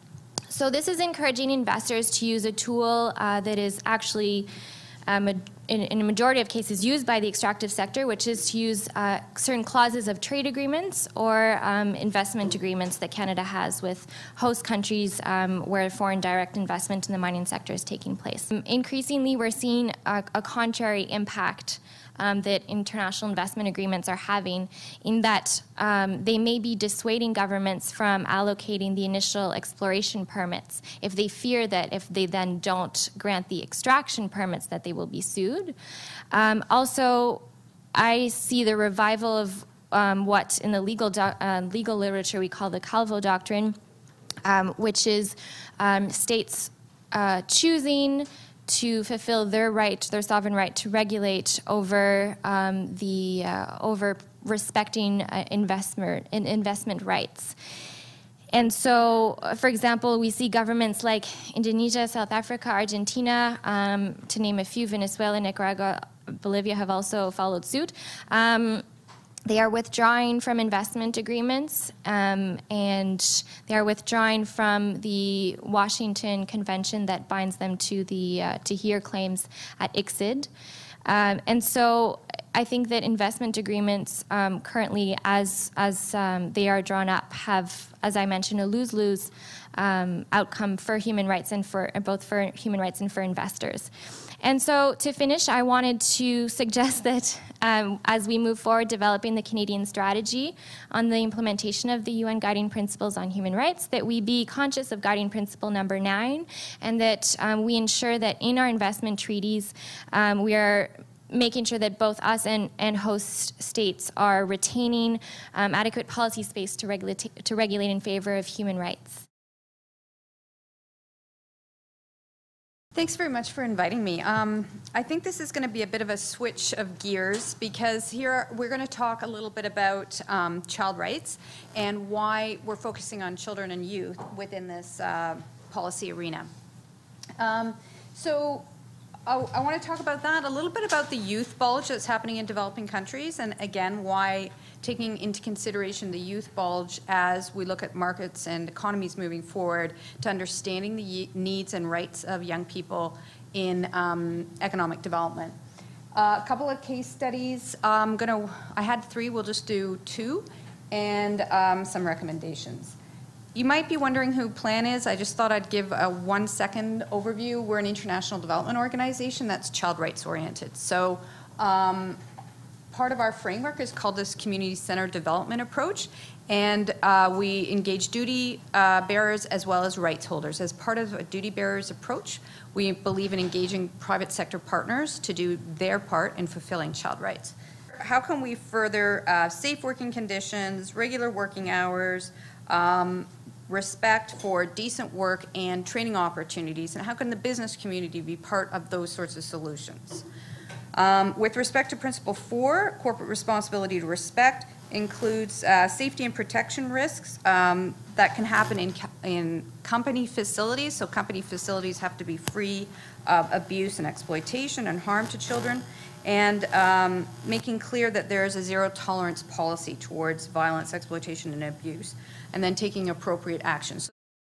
So this is encouraging investors to use a tool uh, that is actually um, a, in, in a majority of cases used by the extractive sector, which is to use uh, certain clauses of trade agreements or um, investment agreements that Canada has with host countries um, where foreign direct investment in the mining sector is taking place. Um, increasingly, we're seeing a, a contrary impact Um, that international investment agreements are having, in that um, they may be dissuading governments from allocating the initial exploration permits if they fear that if they then don't grant the extraction permits that they will be sued. Um, also, I see the revival of um, what in the legal, uh, legal literature we call the Calvo Doctrine, um, which is um, states uh, choosing to fulfill their right, their sovereign right to regulate over um, the uh, over respecting uh, investment in investment rights. And so, for example, we see governments like Indonesia, South Africa, Argentina, um, to name a few, Venezuela, Nicaragua, Bolivia have also followed suit. Um, They are withdrawing from investment agreements, um, and they are withdrawing from the Washington Convention that binds them to the uh, to hear claims at I C S I D. Um, and so I think that investment agreements um, currently, as as um, they are drawn up, have, as I mentioned, a lose-lose um, outcome for human rights and for both for human rights and for investors. And so to finish, I wanted to suggest that um, as we move forward developing the Canadian strategy on the implementation of the U N Guiding Principles on Human Rights, that we be conscious of Guiding Principle number nine, and that um, we ensure that in our investment treaties um, we are making sure that both us and, and host states are retaining um, adequate policy space to regulate, to regulate in favor of human rights. Thanks very much for inviting me. Um, I think this is going to be a bit of a switch of gears because here we're going to talk a little bit about um, child rights and why we're focusing on children and youth within this uh, policy arena. Um, so I, I want to talk about that, a little bit about the youth bulge that's happening in developing countries, and again, why taking into consideration the youth bulge as we look at markets and economies moving forward to understanding the needs and rights of young people in um, economic development. Uh, a couple of case studies. I'm gonna, I had three, we'll just do two, and um, some recommendations. You might be wondering who PLAN is. I just thought I'd give a one second overview. We're an international development organization that's child rights oriented. So um, part of our framework is called this community-centered development approach, and uh, we engage duty uh, bearers as well as rights holders. As part of a duty bearers approach, we believe in engaging private sector partners to do their part in fulfilling child rights. How can we further uh, safe working conditions, regular working hours, um, respect for decent work and training opportunities, and how can the business community be part of those sorts of solutions? Um, with respect to principle four, corporate responsibility to respect includes uh, safety and protection risks um, that can happen in, in company facilities. So company facilities have to be free of abuse and exploitation and harm to children, and um, making clear that there is a zero tolerance policy towards violence, exploitation, and abuse, and then taking appropriate actions.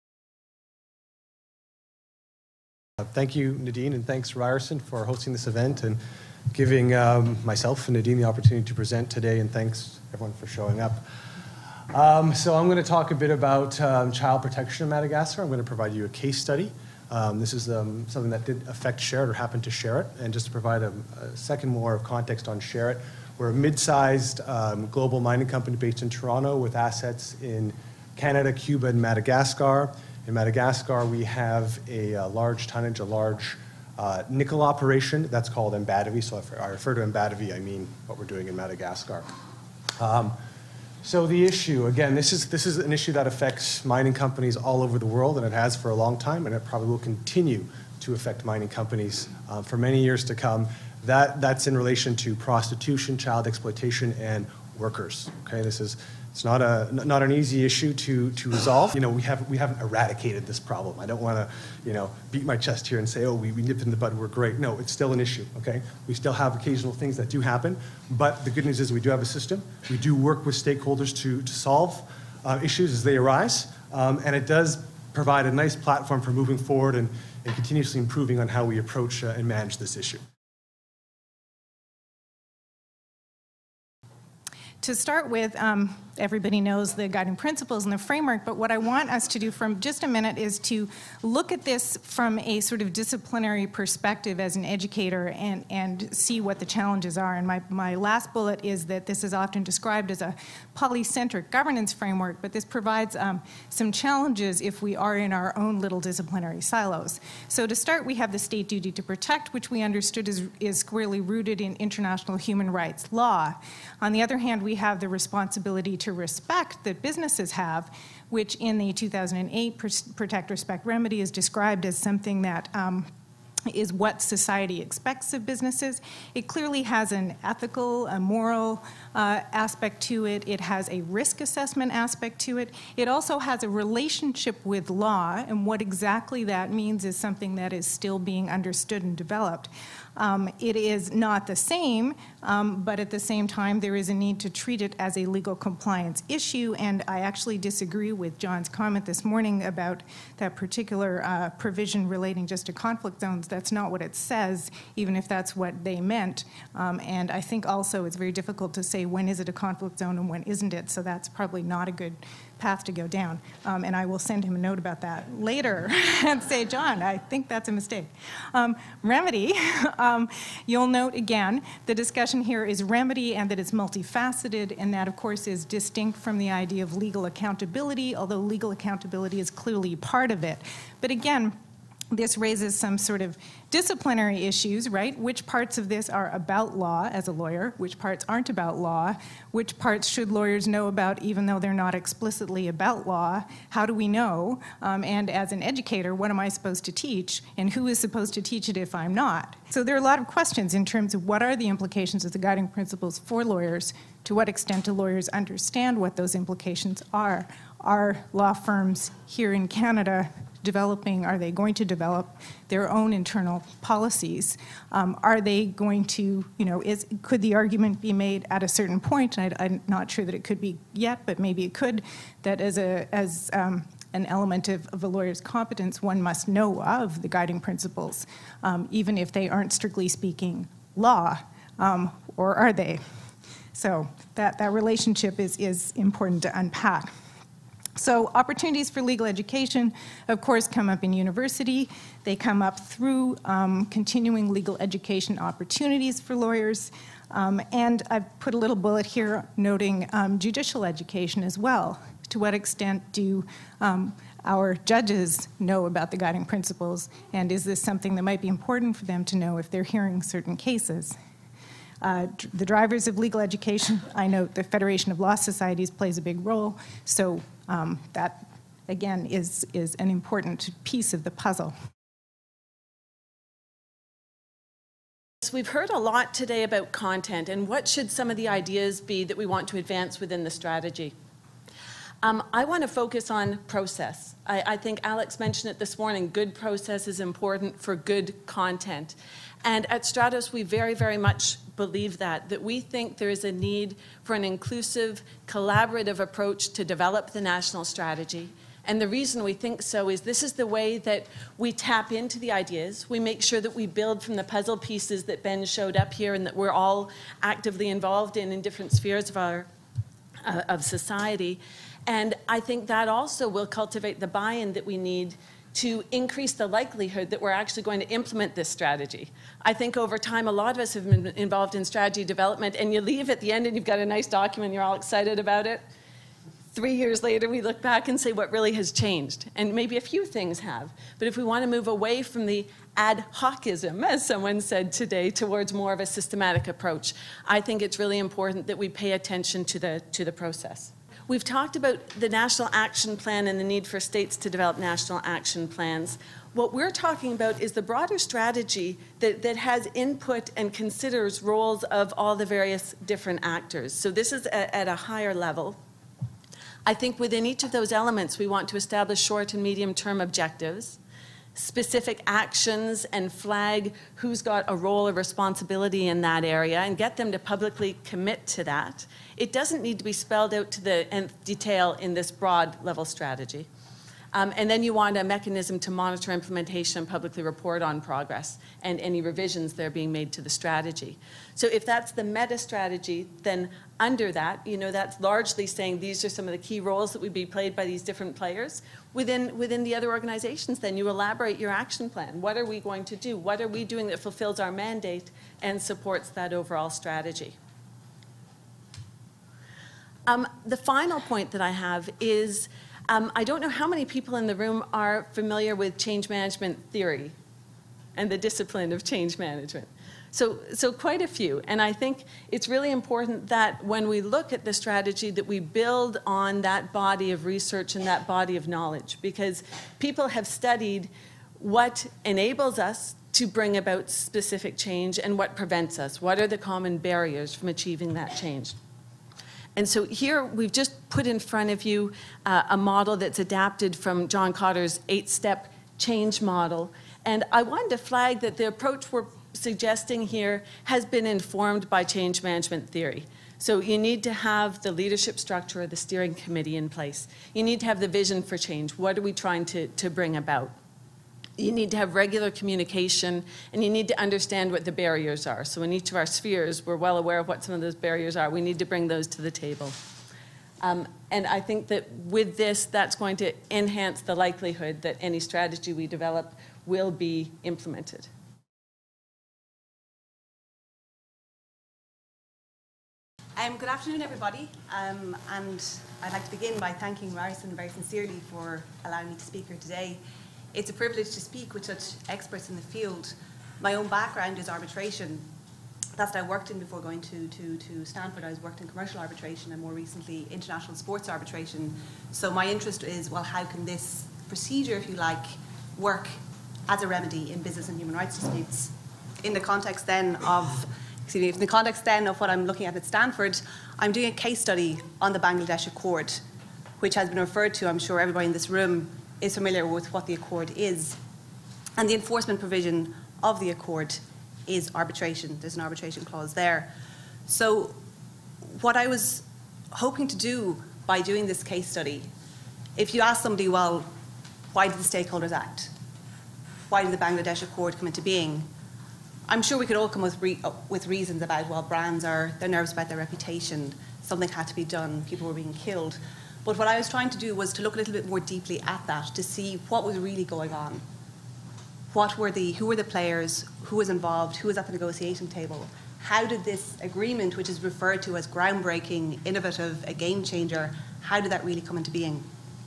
Thank you, Nadine, and thanks, Ryerson, for hosting this event and giving um, myself and Nadine the opportunity to present today, and thanks everyone for showing up. Um, so I'm going to talk a bit about um, child protection in Madagascar. I'm going to provide you a case study. Um, this is um, something that did affect Share It or happened to Share It, and just to provide a, a second more of context on Share It, we're a mid-sized um, global mining company based in Toronto with assets in Canada, Cuba, and Madagascar. In Madagascar, we have a, a large tonnage, a large uh, nickel operation that's called Mbatavi. So if I refer to Mbatavi, I mean what we're doing in Madagascar. Um, so the issue, again, this is, this is an issue that affects mining companies all over the world, and it has for a long time, and it probably will continue to affect mining companies uh, for many years to come. That, that's in relation to prostitution, child exploitation, and workers. Okay, this is it's not a not an easy issue to to resolve. You know, we have we haven't eradicated this problem. I don't want to, you know, beat my chest here and say, oh, we, we nipped in the bud, we're great. No, it's still an issue. Okay, we still have occasional things that do happen, but the good news is we do have a system. We do work with stakeholders to to solve uh, issues as they arise, um, and it does provide a nice platform for moving forward and, and continuously improving on how we approach uh, and manage this issue. To start with, um, everybody knows the guiding principles and the framework, but what I want us to do from just a minute is to look at this from a sort of disciplinary perspective as an educator and, and see what the challenges are. And my, my last bullet is that this is often described as a polycentric governance framework, but this provides um, some challenges if we are in our own little disciplinary silos. So to start, we have the state duty to protect, which we understood is, is squarely rooted in international human rights law. On the other hand, we have the responsibility to respect that businesses have, which in the two thousand eight Protect, Respect, Remedy is described as something that um, is what society expects of businesses. It clearly has an ethical, a moral uh, aspect to it. It has a risk assessment aspect to it. It also has a relationship with law, and what exactly that means is something that is still being understood and developed. Um, it is not the same, um, but at the same time, there is a need to treat it as a legal compliance issue, and I actually disagree with John's comment this morning about that particular uh, provision relating just to conflict zones. That's not what it says, even if that's what they meant, um, and I think also it's very difficult to say when is it a conflict zone and when isn't it, so that's probably not a good path to go down, um, and I will send him a note about that later and say, John, I think that's a mistake. Um, remedy, um, you'll note again, the discussion here is remedy and that it's multifaceted, and that of course is distinct from the idea of legal accountability, although legal accountability is clearly part of it. But again, this raises some sort of disciplinary issues, right? Which parts of this are about law as a lawyer? Which parts aren't about law? Which parts should lawyers know about even though they're not explicitly about law? How do we know? Um, and as an educator, what am I supposed to teach? And who is supposed to teach it if I'm not? So there are a lot of questions in terms of what are the implications of the guiding principles for lawyers? To what extent do lawyers understand what those implications are? Are law firms here in Canada developing, are they going to develop their own internal policies? Um, are they going to, you know, is, could the argument be made at a certain point, and I, I'm not sure that it could be yet, but maybe it could, that as, a, as um, an element of, of a lawyer's competence, one must know of the guiding principles, um, even if they aren't strictly speaking law, um, or are they? So that, that relationship is, is important to unpack. So opportunities for legal education, of course, come up in university. They come up through um, continuing legal education opportunities for lawyers. Um, and I've put a little bullet here noting um, judicial education as well. To what extent do um, our judges know about the guiding principles? And is this something that might be important for them to know if they're hearing certain cases? Uh, the drivers of legal education, I know the Federation of Law Societies plays a big role, so um, that, again, is, is an important piece of the puzzle. We've heard a lot today about content, and what should some of the ideas be that we want to advance within the strategy? Um, I want to focus on process. I, I think Alex mentioned it this morning, good process is important for good content. And at Stratos, we very, very much believe that, that we think there is a need for an inclusive, collaborative approach to develop the national strategy. And the reason we think so is this is the way that we tap into the ideas. We make sure that we build from the puzzle pieces that Ben showed up here and that we're all actively involved in in different spheres of our uh, of society. And I think that also will cultivate the buy-in that we need to increase the likelihood that we're actually going to implement this strategy. I think over time, a lot of us have been involved in strategy development, and you leave at the end and you've got a nice document, you're all excited about it. Three years later, we look back and say what really has changed. And maybe a few things have. But if we want to move away from the ad hocism, as someone said today, towards more of a systematic approach, I think it's really important that we pay attention to the, to the process. We've talked about the National Action Plan and the need for states to develop national action plans. What we're talking about is the broader strategy that, that has input and considers roles of all the various different actors. So this is a, at a higher level. I think within each of those elements, we want to establish short and medium-term objectives, specific actions, and flag who's got a role or responsibility in that area and get them to publicly commit to that. It doesn't need to be spelled out to the nth detail in this broad level strategy. Um, and then you want a mechanism to monitor implementation and publicly report on progress and any revisions that are being made to the strategy. So if that's the meta strategy, then under that, you know, that's largely saying these are some of the key roles that would be played by these different players. Within, within the other organizations, then you elaborate your action plan. What are we going to do? What are we doing that fulfills our mandate and supports that overall strategy? Um, the final point that I have is, um, I don't know how many people in the room are familiar with change management theory and the discipline of change management. So, so quite a few. And I think it's really important that when we look at the strategy that we build on that body of research and that body of knowledge, because people have studied what enables us to bring about specific change and what prevents us. What are the common barriers from achieving that change? And so here we've just put in front of you uh, a model that's adapted from John Cotter's eight-step change model. And I wanted to flag that the approach we're suggesting here has been informed by change management theory. So you need to have the leadership structure of the steering committee in place. You need to have the vision for change. What are we trying to, to bring about? You need to have regular communication, and you need to understand what the barriers are. So in each of our spheres, we're well aware of what some of those barriers are. We need to bring those to the table. Um, and I think that with this, that's going to enhance the likelihood that any strategy we develop will be implemented. Um, good afternoon, everybody. Um, and I'd like to begin by thanking Ryerson very sincerely for allowing me to speak here today. it's a privilege to speak with such experts in the field. My own background is arbitration. That's what I worked in before going to, to, to Stanford. I was worked in commercial arbitration and more recently international sports arbitration. So my interest is, well, how can this procedure, if you like, work as a remedy in business and human rights disputes? In the context then of, excuse me, in the context then of what I'm looking at at Stanford, I'm doing a case study on the Bangladesh Accord, which has been referred to, I'm sure everybody in this room is familiar with what the Accord is. And the enforcement provision of the Accord is arbitration. There's an arbitration clause there. So what I was hoping to do by doing this case study, if you ask somebody, well, why did the stakeholders act? Why did the Bangladesh Accord come into being? I'm sure we could all come with, re with reasons about, well, brands are, they're nervous about their reputation, something had to be done, people were being killed. But what I was trying to do was to look a little bit more deeply at that, to see what was really going on. What were the, who were the players, who was involved, who was at the negotiating table? How did this agreement, which is referred to as groundbreaking, innovative, a game changer, how did that really come into being?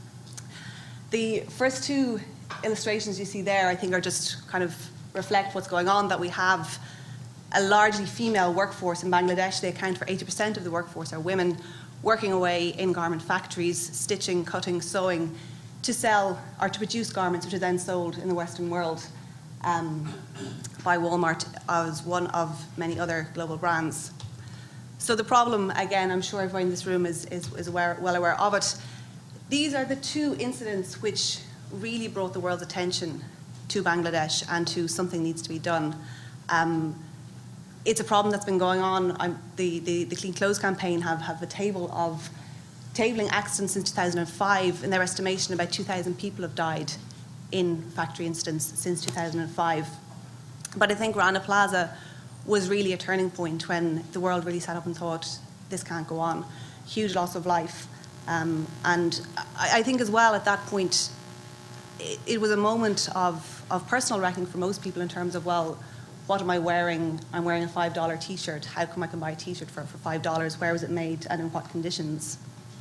The first two illustrations you see there, I think, are just kind of reflect what's going on, that we have a largely female workforce in Bangladesh. They account for eighty percent of the workforce are women working away in garment factories, stitching, cutting, sewing, to sell or to produce garments which are then sold in the Western world um, by Walmart as one of many other global brands. So the problem, again, I'm sure everyone in this room is, is, is aware, well aware of it. These are the two incidents which really brought the world's attention to Bangladesh and to something needs to be done. Um, it's a problem that's been going on. I'm, the, the, the Clean Clothes campaign have, have a table of tabling accidents since two thousand five. In their estimation, about two thousand people have died in factory incidents since two thousand five. But I think Rana Plaza was really a turning point when the world really sat up and thought, this can't go on. Huge loss of life. Um, and I, I think as well at that point, it, it was a moment of, of personal reckoning for most people in terms of, well, what am I wearing? I'm wearing a five dollar T-shirt. How come I can buy a T-shirt for, for five dollars? Where was it made and in what conditions?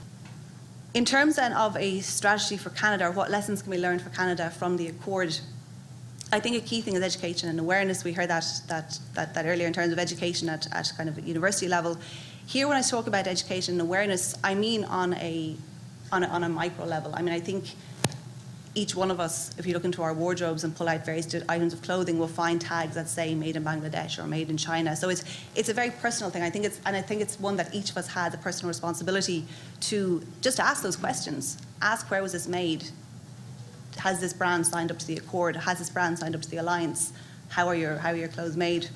In terms then of a strategy for Canada, or what lessons can we learn for Canada from the Accord, I think a key thing is education and awareness. We heard that, that, that, that earlier in terms of education at, at kind of university level. Here, when I talk about education and awareness, I mean on a, on a, on a micro level. I mean, I think each one of us, if you look into our wardrobes and pull out various items of clothing, will find tags that say made in Bangladesh or made in China. So it's, it's a very personal thing. I think it's, and I think it's one that each of us has a personal responsibility to just ask those questions. Ask, where was this made? Has this brand signed up to the Accord? Has this brand signed up to the Alliance? How are your, how are your clothes made?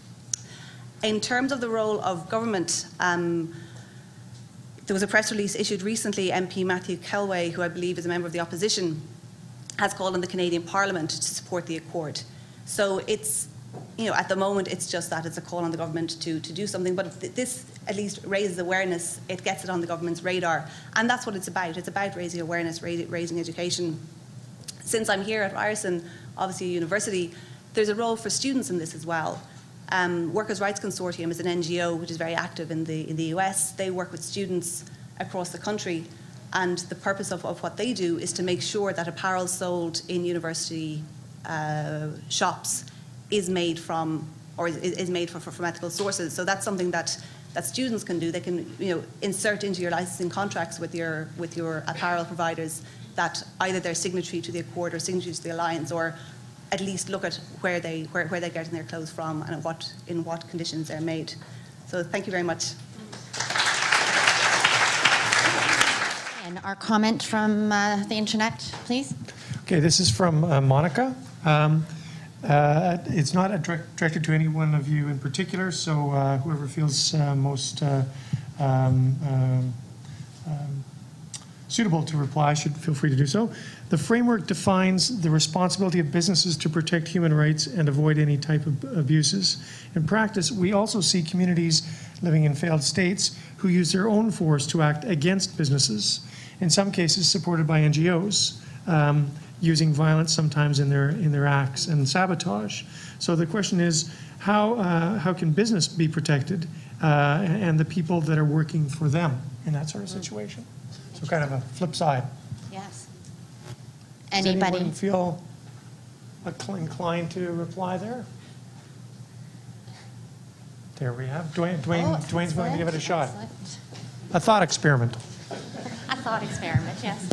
In terms of the role of government, um, there was a press release issued recently. M P Matthew Kelway, who I believe is a member of the opposition, has called on the Canadian Parliament to support the Accord. So it's, you know, at the moment it's just that, it's a call on the government to, to do something, but this at least raises awareness, it gets it on the government's radar, and that's what it's about. It's about raising awareness, raising education. Since I'm here at Ryerson, obviously a university, there's a role for students in this as well. Um, Workers' Rights Consortium is an N G O which is very active in the, in the U S. They work with students across the country, and the purpose of, of what they do is to make sure that apparel sold in university uh, shops is made from, or is, is made from, from ethical sources. So that's something that, that students can do. They can, you know, insert into your licensing contracts with your, with your apparel providers that either they're signatory to the Accord or signatory to the Alliance, or at least look at where, they, where, where they're getting their clothes from and what, in what conditions they're made. So thank you very much. And our comment from uh, the internet, please. Okay, this is from uh, Monica. Um, uh, it's not a direct, directed to any one of you in particular, so uh, whoever feels uh, most uh, um, um, um, suitable to reply should feel free to do so. The framework defines the responsibility of businesses to protect human rights and avoid any type of abuses. In practice, we also see communities living in failed states who use their own force to act against businesses, in some cases supported by N G Os, um, using violence sometimes in their, in their acts and sabotage. So the question is, how, uh, how can business be protected uh, and the people that are working for them in that sort of situation? So kind of a flip side. Yes. Does Anybody? anyone feel inclined to reply there? There we have. Dwayne, Dwayne, Oh, Dwayne's going to give it a shot. Excellent. A thought experiment. A thought experiment, yes.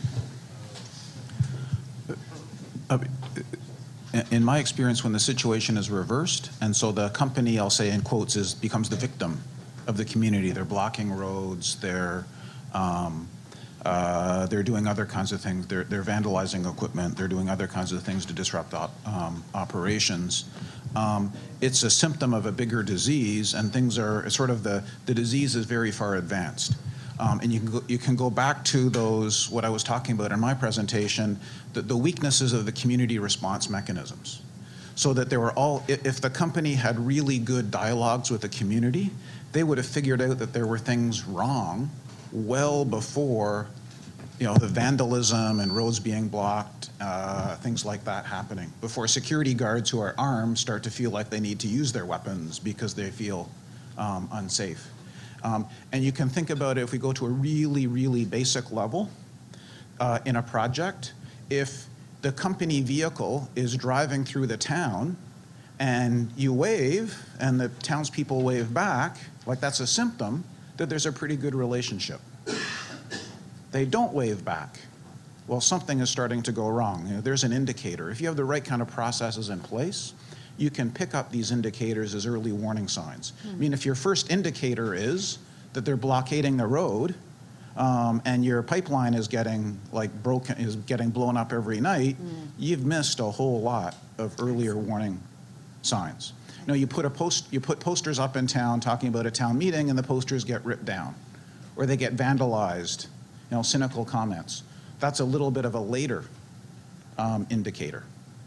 Uh, in my experience, when the situation is reversed, and so the company, I'll say in quotes, is becomes the victim of the community. They're blocking roads. They're um, uh, they're doing other kinds of things. They're they're vandalizing equipment. They're doing other kinds of things to disrupt op, um, operations. Um, it's a symptom of a bigger disease, and things are sort of the the disease is very far advanced. Um, and you can, go, you can go back to those, what I was talking about in my presentation, the, the weaknesses of the community response mechanisms. So that there were all, if the company had really good dialogues with the community, they would have figured out that there were things wrong well before, you know, the vandalism and roads being blocked, uh, things like that happening. Before security guards who are armed start to feel like they need to use their weapons because they feel um, unsafe. Um, and you can think about it if we go to a really, really basic level uh, in a project. If the company vehicle is driving through the town and you wave and the townspeople wave back, like that's a symptom that there's a pretty good relationship. They don't wave back. Well, something is starting to go wrong. You know, there's an indicator. If you have the right kind of processes in place, you can pick up these indicators as early warning signs. Mm. I mean, if your first indicator is that they're blockading the road um, and your pipeline is getting like broken, is getting blown up every night, mm. you've missed a whole lot of earlier warning signs. You know, you put a post, you put posters up in town talking about a town meeting, and the posters get ripped down, or they get vandalized. You know, cynical comments. That's a little bit of a later um, indicator.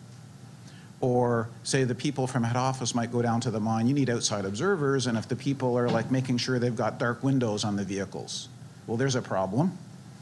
Or say the people from head office might go down to the mine. You need outside observers, and if the people are like making sure they've got dark windows on the vehicles, well, there's a problem.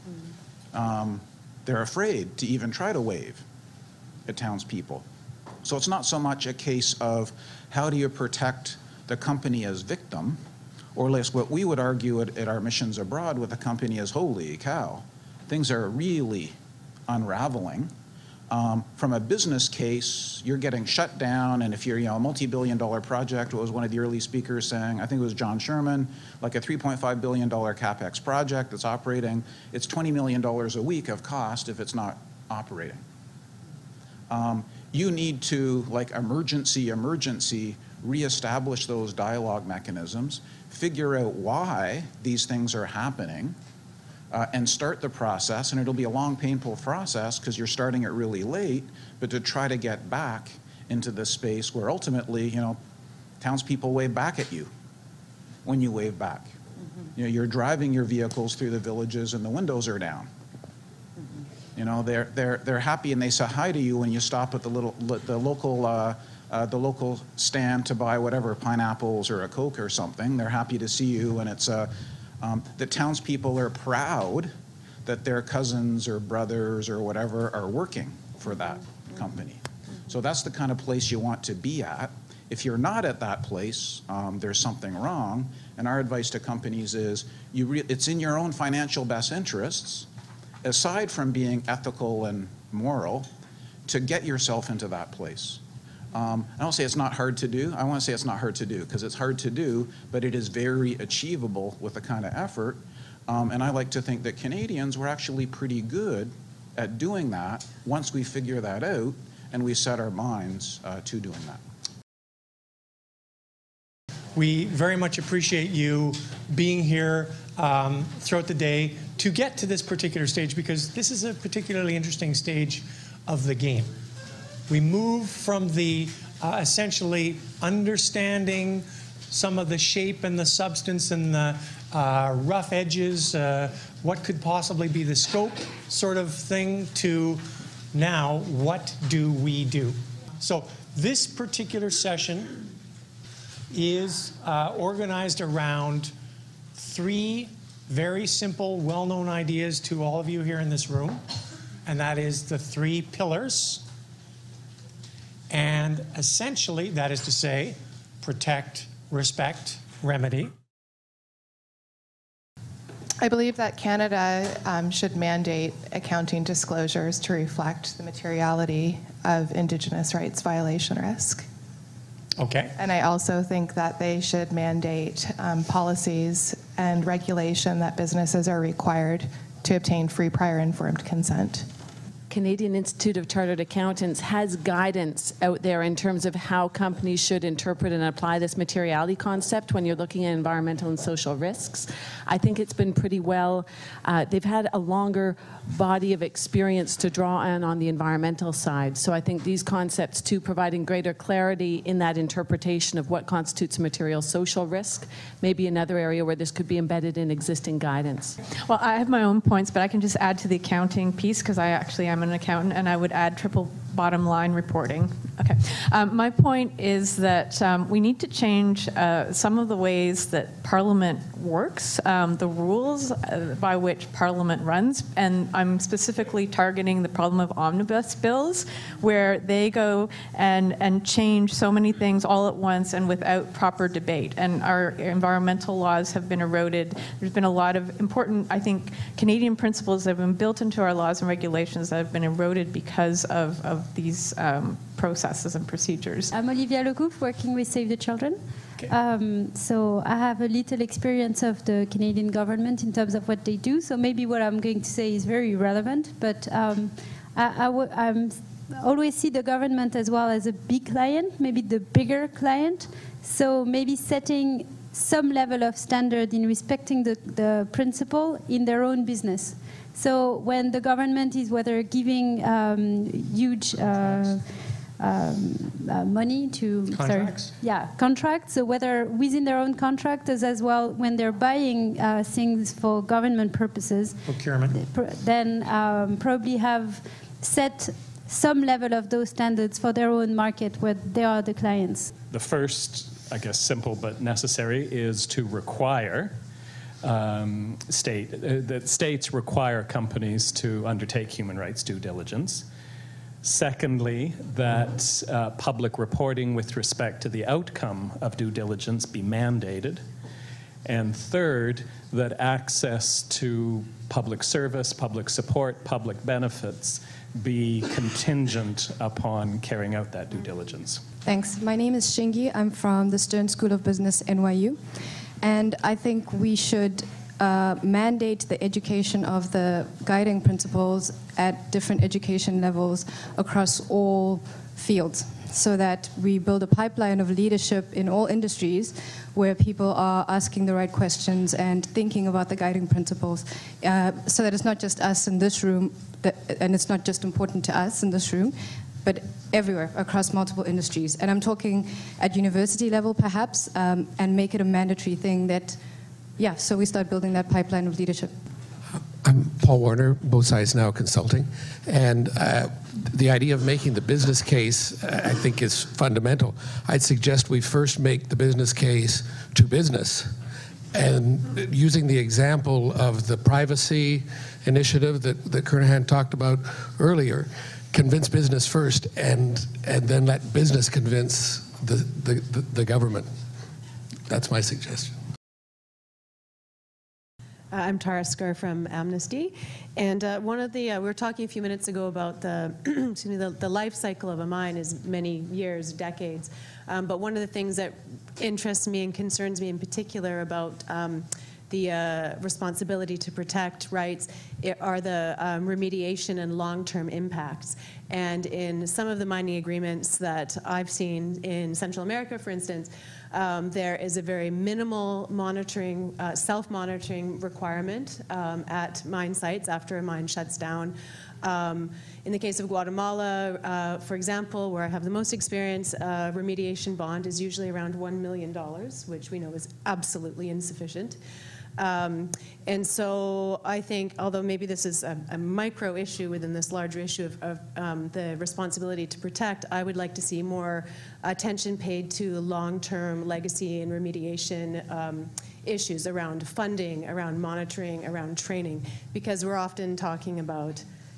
Um, they're afraid to even try to wave at townspeople. So it's not so much a case of how do you protect the company as victim, or at least what we would argue at, at our missions abroad with the company as holy cow. Things are really unraveling. Um, from a business case, you're getting shut down, and if you're, you know, a multi-billion dollar project, what was one of the early speakers saying? I think it was John Sherman, like a three point five billion dollar CapEx project that's operating, it's twenty million dollars a week of cost if it's not operating. Um, you need to, like emergency, emergency, reestablish those dialogue mechanisms, figure out why these things are happening, Uh, and start the process, and it'll be a long, painful process because you're starting it really late, but to try to get back into this space where ultimately, you know, townspeople wave back at you when you wave back. Mm-hmm. You know, you're driving your vehicles through the villages and the windows are down. Mm-hmm. You know, they're, they're, they're happy and they say hi to you when you stop at the, little, the, local, uh, uh, the local stand to buy whatever, pineapples or a Coke or something. They're happy to see you, and it's a... Uh, Um, the townspeople are proud that their cousins or brothers or whatever are working for that company. So that's the kind of place you want to be at. If you're not at that place, um, there's something wrong. And our advice to companies is you re- it's in your own financial best interests, aside from being ethical and moral, to get yourself into that place. Um, I don't say it's not hard to do. I want to say it's not hard to do, because it's hard to do, but it is very achievable with the kind of effort. Um, and I like to think that Canadians were actually pretty good at doing that once we figure that out and we set our minds uh, to doing that. We very much appreciate you being here um, throughout the day to get to this particular stage, because this is a particularly interesting stage of the game. We move from the uh, essentially understanding some of the shape and the substance and the uh, rough edges, uh, what could possibly be the scope sort of thing, to now, what do we do? So this particular session is uh, organized around three very simple, well-known ideas to all of you here in this room, and that is the three pillars. And essentially, that is to say, protect, respect, remedy. I believe that Canada um, should mandate accounting disclosures to reflect the materiality of Indigenous rights violation risk. Okay. And I also think that they should mandate um, policies and regulation that businesses are required to obtain free prior informed consent. Canadian Institute of Chartered Accountants has guidance out there in terms of how companies should interpret and apply this materiality concept when you're looking at environmental and social risks. I think it's been pretty well, uh, they've had a longer body of experience to draw on on the environmental side. So I think these concepts too, providing greater clarity in that interpretation of what constitutes a material social risk, may be another area where this could be embedded in existing guidance. Well, I have my own points, but I can just add to the accounting piece because I actually am an accountant, and I would add triple bottom line reporting. Okay. Um, my point is that um, we need to change uh, some of the ways that Parliament works, um, the rules uh, by which Parliament runs, and I'm specifically targeting the problem of omnibus bills, where they go and, and change so many things all at once and without proper debate. And our environmental laws have been eroded. There's been a lot of important, I think, Canadian principles that have been built into our laws and regulations that have been eroded because of, of these um, processes and procedures. I'm Olivia Lecouf, working with Save the Children. Okay. Um, so I have a little experience of the Canadian government in terms of what they do. So maybe what I'm going to say is very relevant, but um, I, I w- I'm always see the government as well as a big client, maybe the bigger client. So maybe setting some level of standard in respecting the, the principle in their own business. So when the government is whether giving um, huge uh, um, uh, money to contracts, sorry, yeah, contracts. So whether within their own contractors as well, when they're buying uh, things for government purposes, procurement, then um, probably have set some level of those standards for their own market where they are the clients. The first, I guess, simple but necessary is to require um, state uh, that states require companies to undertake human rights due diligence. Secondly, that uh, public reporting with respect to the outcome of due diligence be mandated. And third, that access to public service, public support, public benefits be contingent upon carrying out that due diligence. Thanks. My name is Shingi. I'm from the Stern School of Business, N Y U. And I think we should uh, mandate the education of the guiding principles at different education levels across all fields, so that we build a pipeline of leadership in all industries where people are asking the right questions and thinking about the guiding principles, uh, so that it's not just us in this room, that, and it's not just important to us in this room, but everywhere across multiple industries. And I'm talking at university level perhaps, um, and make it a mandatory thing that, yeah, so we start building that pipeline of leadership. I'm Paul Warner, both sides now consulting, and uh, the idea of making the business case, uh, I think, is fundamental. I'd suggest we first make the business case to business, and using the example of the privacy initiative that, that Kernaghan talked about earlier, convince business first, and and then let business convince the, the, the, the government. That's my suggestion. Uh, I'm Tara Skar from Amnesty, and uh, one of the uh, we were talking a few minutes ago about the excuse me the, the life cycle of a mine is many years, decades. Um, but one of the things that interests me and concerns me in particular about um, the uh, responsibility to protect rights are the um, remediation and long-term impacts. And in some of the mining agreements that I've seen in Central America, for instance, um, there is a very minimal monitoring, uh, self-monitoring requirement um, at mine sites after a mine shuts down. Um, in the case of Guatemala, uh, for example, where I have the most experience, uh, remediation bond is usually around one million dollars, which we know is absolutely insufficient. Um, and so I think, although maybe this is a, a micro issue within this larger issue of, of um, the responsibility to protect, I would like to see more attention paid to long-term legacy and remediation um, issues around funding, around monitoring, around training, because we're often talking about,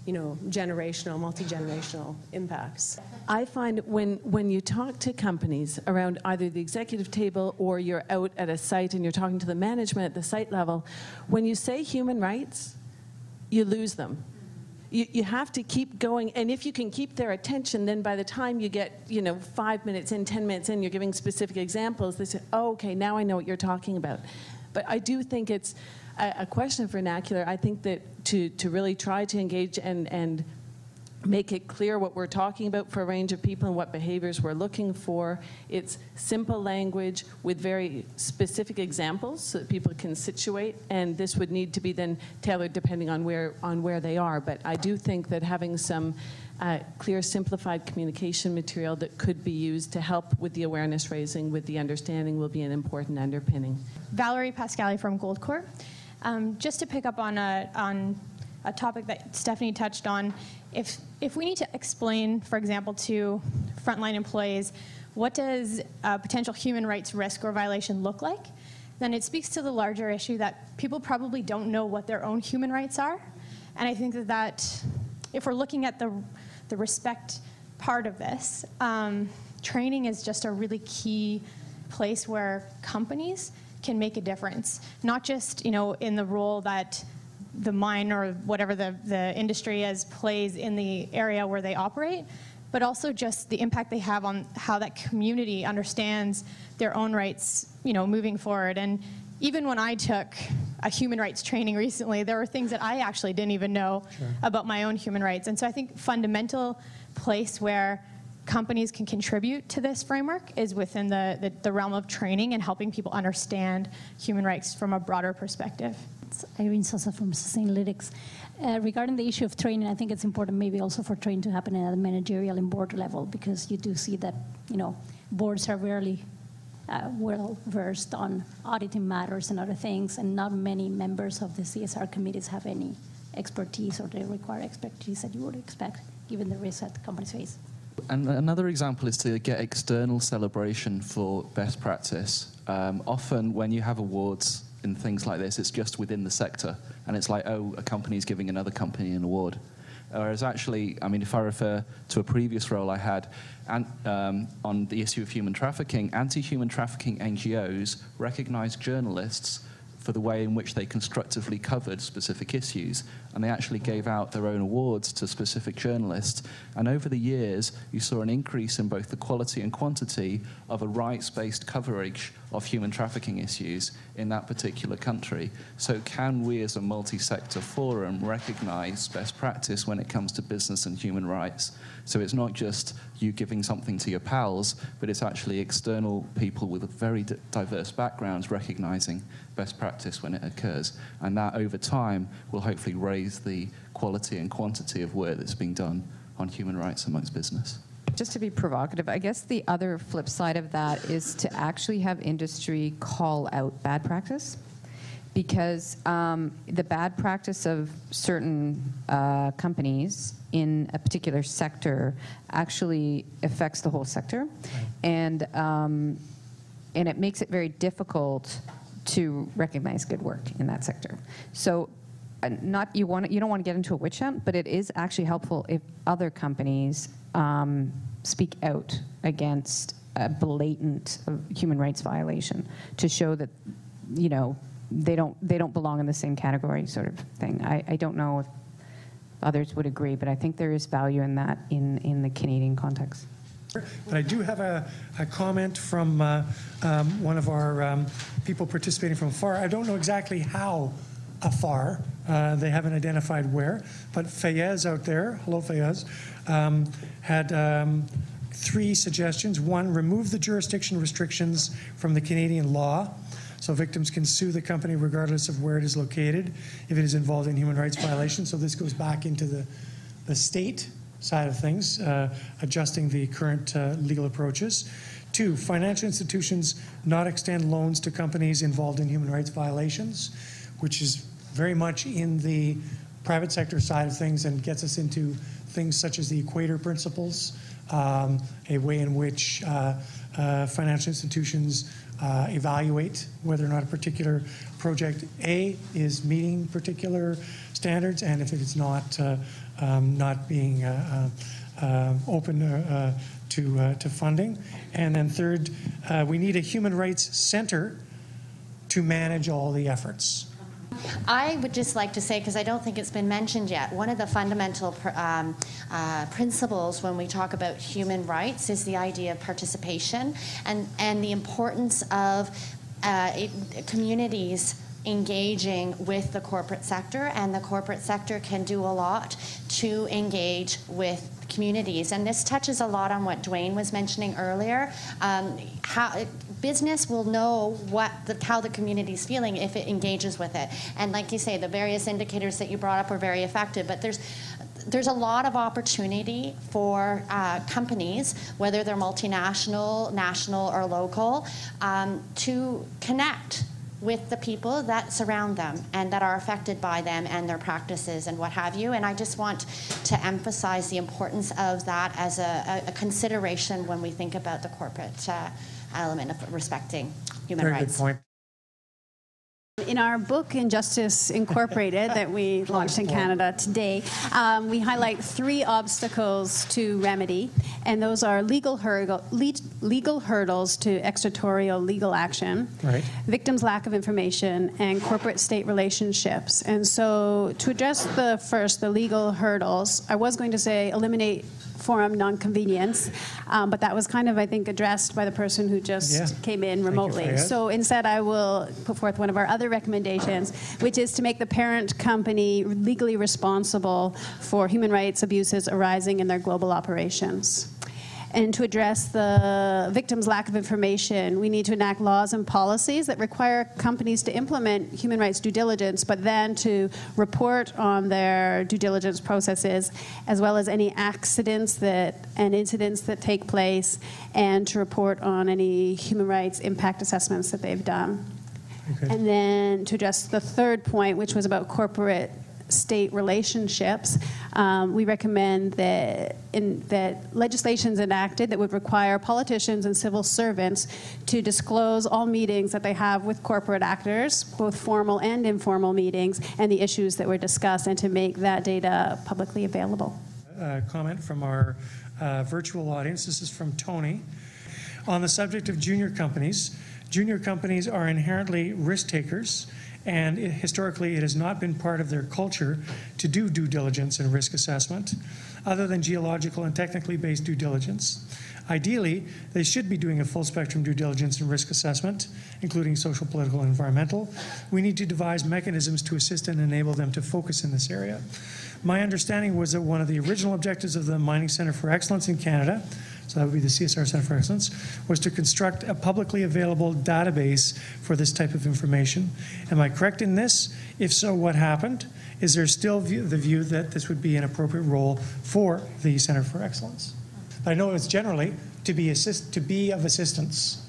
you know, generational, multi-generational impacts. I find when, when you talk to companies around either the executive table or you're out at a site and you're talking to the management at the site level, when you say human rights, you lose them. You, you have to keep going, and if you can keep their attention, then by the time you get, you know, five minutes in, ten minutes in, you're giving specific examples, they say, oh, okay, now I know what you're talking about. But I do think it's a, a question of vernacular. I think that to, to really try to engage and, and make it clear what we're talking about for a range of people and what behaviors we're looking for, it's simple language with very specific examples so that people can situate, and this would need to be then tailored depending on where, on where they are. But I do think that having some uh, clear, simplified communication material that could be used to help with the awareness raising, with the understanding, will be an important underpinning. Valerie Pascali from Goldcorp. Um, just to pick up on a, on a topic that Stephanie touched on, if, if we need to explain, for example, to frontline employees, what does a potential human rights risk or violation look like, then it speaks to the larger issue that people probably don't know what their own human rights are. And I think that, that if we're looking at the, the respect part of this, um, training is just a really key place where companies can make a difference, not just, you know, in the role that the mine or whatever the, the industry is plays in the area where they operate, but also just the impact they have on how that community understands their own rights, you know, moving forward. And even when I took a human rights training recently, there were things that I actually didn't even know sure. about my own human rights. And so I think fundamental place where companies can contribute to this framework is within the, the, the realm of training and helping people understand human rights from a broader perspective. It's Irene Sosa from Sustainalytics. Uh, regarding the issue of training, I think it's important maybe also for training to happen at a managerial and board level, because you do see that, you know, boards are rarely uh, well versed on auditing matters and other things, and not many members of the C S R committees have any expertise, or they require expertise that you would expect given the risks that the companies face. And another example is to get external celebration for best practice. Um, often when you have awards in things like this, it's just within the sector, and it's like, oh, a company is giving another company an award. Whereas actually, I mean, if I refer to a previous role I had and, um, on the issue of human trafficking, anti-human trafficking N G Os recognize journalists for the way in which they constructively covered specific issues, and they actually gave out their own awards to specific journalists. And over the years, you saw an increase in both the quality and quantity of a rights-based coverage of human trafficking issues in that particular country. So can we as a multi-sector forum recognize best practice when it comes to business and human rights? So it's not just you giving something to your pals, but it's actually external people with very diverse backgrounds recognizing best practice when it occurs. And that over time will hopefully raise the quality and quantity of work that's being done on human rights amongst business. Just to be provocative, I guess the other flip side of that is to actually have industry call out bad practice, because um, the bad practice of certain uh, companies in a particular sector actually affects the whole sector, right. and um, and it makes it very difficult to recognize good work in that sector. So, uh, not you want you don't want to get into a witch hunt, but it is actually helpful if other companies um, speak out against a blatant human rights violation to show that, you know, they don't they don't belong in the same category, sort of thing. I, I don't know if others would agree, but I think there is value in that in, in the Canadian context. But I do have a, a comment from uh, um, one of our um, people participating from afar. I don't know exactly how afar. Uh, they haven't identified where. But Fayez out there, hello Fayez, um, had um, three suggestions. One, remove the jurisdiction restrictions from the Canadian law, so victims can sue the company regardless of where it is located if it is involved in human rights violations. So this goes back into the, the state side of things, uh, adjusting the current uh, legal approaches. Two, financial institutions not extend loans to companies involved in human rights violations, which is very much in the private sector side of things and gets us into things such as the Equator Principles, um, a way in which uh, uh, financial institutions uh, evaluate whether or not a particular project A is meeting particular standards, and if it is not, uh, um, not being uh, uh, uh, open uh, to, uh, to funding. And then third, uh, we need a human rights center to manage all the efforts. I would just like to say, because I don't think it's been mentioned yet, one of the fundamental um, uh, principles when we talk about human rights is the idea of participation and, and the importance of uh, it, communities engaging with the corporate sector, and the corporate sector can do a lot to engage with communities. And this touches a lot on what Dwayne was mentioning earlier. Um, how business will know what the, how the community is feeling if it engages with it. And like you say, the various indicators that you brought up were very effective, but there's there's a lot of opportunity for uh, companies, whether they're multinational, national, or local, um, to connect with the people that surround them and that are affected by them and their practices and what have you. And I just want to emphasize the importance of that as a, a consideration when we think about the corporate uh, element of respecting human Very rights. good point. In our book, Injustice Incorporated, that we launched in Canada today, um, we highlight three obstacles to remedy, and those are legal, hurdle, legal hurdles to extraterritorial legal action, right. victims' lack of information, and corporate-state relationships. And so to address the first, the legal hurdles, I was going to say eliminate forum non-convenience, um, but that was kind of, I think, addressed by the person who just yeah. came in remotely. You, so instead, I will put forth one of our other recommendations, which is to make the parent company legally responsible for human rights abuses arising in their global operations. And to address the victims' lack of information, we need to enact laws and policies that require companies to implement human rights due diligence, but then to report on their due diligence processes, as well as any accidents that and incidents that take place, and to report on any human rights impact assessments that they've done. Okay. And then to address the third point, which was about corporate state relationships, um, we recommend that, in, that legislation is enacted that would require politicians and civil servants to disclose all meetings that they have with corporate actors, both formal and informal meetings, and the issues that were discussed, and to make that data publicly available. A comment from our uh, virtual audience. This is from Tony. On the subject of junior companies, junior companies are inherently risk takers, and it, historically it has not been part of their culture to do due diligence and risk assessment, other than geological and technically based due diligence. Ideally, they should be doing a full spectrum due diligence and risk assessment, including social, political, and environmental. We need to devise mechanisms to assist and enable them to focus in this area. My understanding was that one of the original objectives of the Mining Centre for Excellence in Canada, so that would be the C S R Centre for Excellence, was to construct a publicly available database for this type of information. Am I correct in this? If so, what happened? Is there still view, the view that this would be an appropriate role for the Centre for Excellence? I know it's generally to be, assist, to be of assistance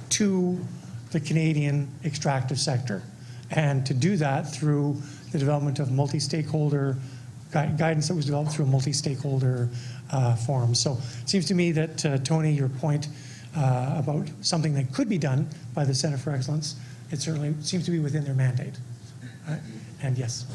to the Canadian extractive sector, and to do that through the development of multi-stakeholder gui guidance that was developed through a multi-stakeholder uh, forum. So it seems to me that, uh, Tony, your point uh, about something that could be done by the Centre for Excellence, it certainly seems to be within their mandate. Uh, and yes.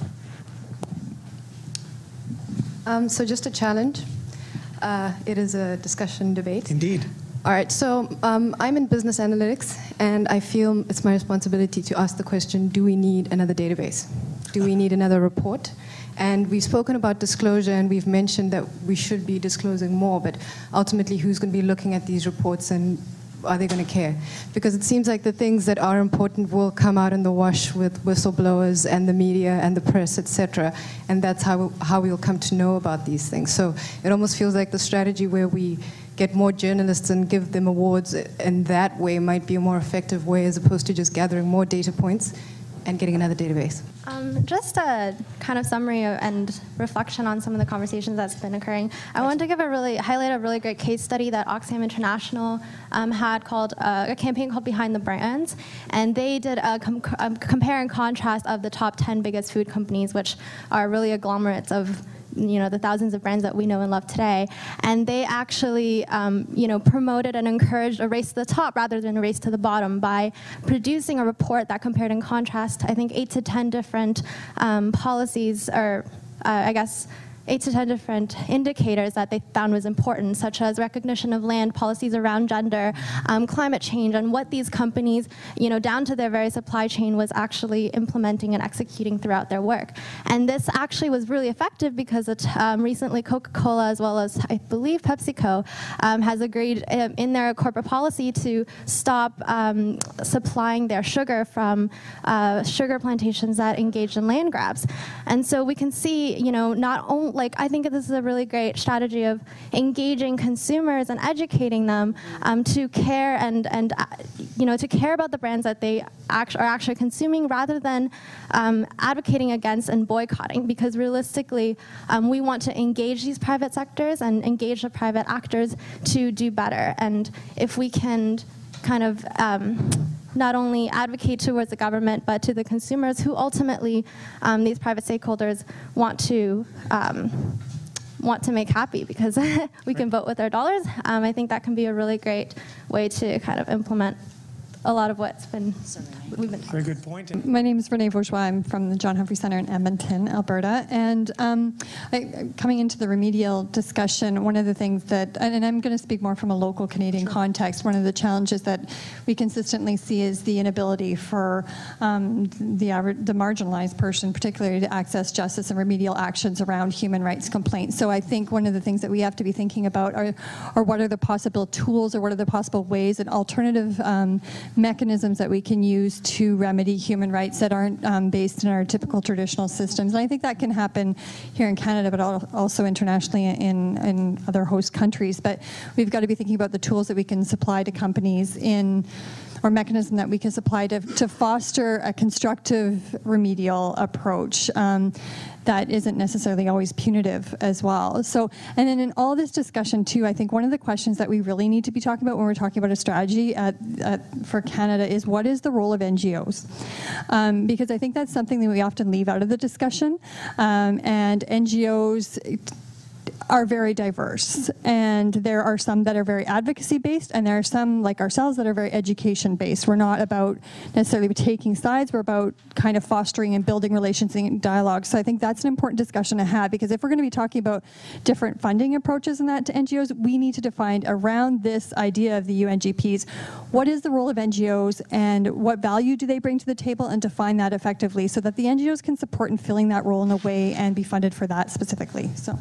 Um, so just a challenge. Uh, it is a discussion debate. Indeed. All right, so um, I'm in business analytics, and I feel it's my responsibility to ask the question, do we need another database? Do we need another report? And we've spoken about disclosure, and we've mentioned that we should be disclosing more, but ultimately who's going to be looking at these reports, and are they going to care? Because it seems like the things that are important will come out in the wash with whistleblowers and the media and the press, et cetera, and that's how, we, how we'll come to know about these things. So it almost feels like the strategy where we get more journalists and give them awards in that way might be a more effective way, as opposed to just gathering more data points and getting another database. Um, just a kind of summary and reflection on some of the conversations that's been occurring. I wanted to give a really highlight a really great case study that Oxfam International um, had called uh, a campaign called Behind the Brands, and they did a, com a compare and contrast of the top ten biggest food companies, which are really agglomerates of you know, the thousands of brands that we know and love today. And they actually, um, you know, promoted and encouraged a race to the top rather than a race to the bottom by producing a report that compared and contrast, I think, eight to ten different um, policies, or uh, I guess, eight to ten different indicators that they found was important, such as recognition of land, policies around gender, um, climate change, and what these companies, you know, down to their very supply chain, was actually implementing and executing throughout their work. And this actually was really effective because it, um, recently Coca-Cola, as well as I believe PepsiCo, um, has agreed um, in their corporate policy to stop um, supplying their sugar from uh, sugar plantations that engage in land grabs. And so we can see, you know, not only Like, I think this is a really great strategy of engaging consumers and educating them um, to care and, and uh, you know, to care about the brands that they act are actually consuming, rather than um, advocating against and boycotting. Because realistically, um, we want to engage these private sectors and engage the private actors to do better. And if we can kind of um, not only advocate towards the government, but to the consumers who ultimately um, these private stakeholders want to um, want to make happy, because we can vote with our dollars. Um, I think that can be a really great way to kind of implement a lot of what's been we've been Very good point. My name is Renee Bourgeois. I'm from the John Humphrey Centre in Edmonton, Alberta. And um, I, coming into the remedial discussion, one of the things that, and I'm going to speak more from a local Canadian sure. context, one of the challenges that we consistently see is the inability for um, the, average, the marginalized person, particularly, to access justice and remedial actions around human rights complaints. So I think one of the things that we have to be thinking about are, are what are the possible tools, or what are the possible ways and alternative um, mechanisms that we can use to remedy human rights that aren't um, based in our typical traditional systems. And I think that can happen here in Canada, but also internationally in, in other host countries. But we've got to be thinking about the tools that we can supply to companies in, or mechanism that we can supply to, to foster a constructive remedial approach um, that isn't necessarily always punitive as well. So, and then in all this discussion too, I think one of the questions that we really need to be talking about when we're talking about a strategy at, at, for Canada is, what is the role of N G Os? Um, because I think that's something that we often leave out of the discussion. Um, and N G Os are very diverse, and there are some that are very advocacy based, and there are some like ourselves that are very education based. We're not about necessarily taking sides, we're about kind of fostering and building relations and dialogue. So I think that's an important discussion to have, because if we're going to be talking about different funding approaches and that to N G Os, we need to define around this idea of the U N G Ps, what is the role of N G Os and what value do they bring to the table, and define that effectively so that the N G Os can support in filling that role in a way and be funded for that specifically. So.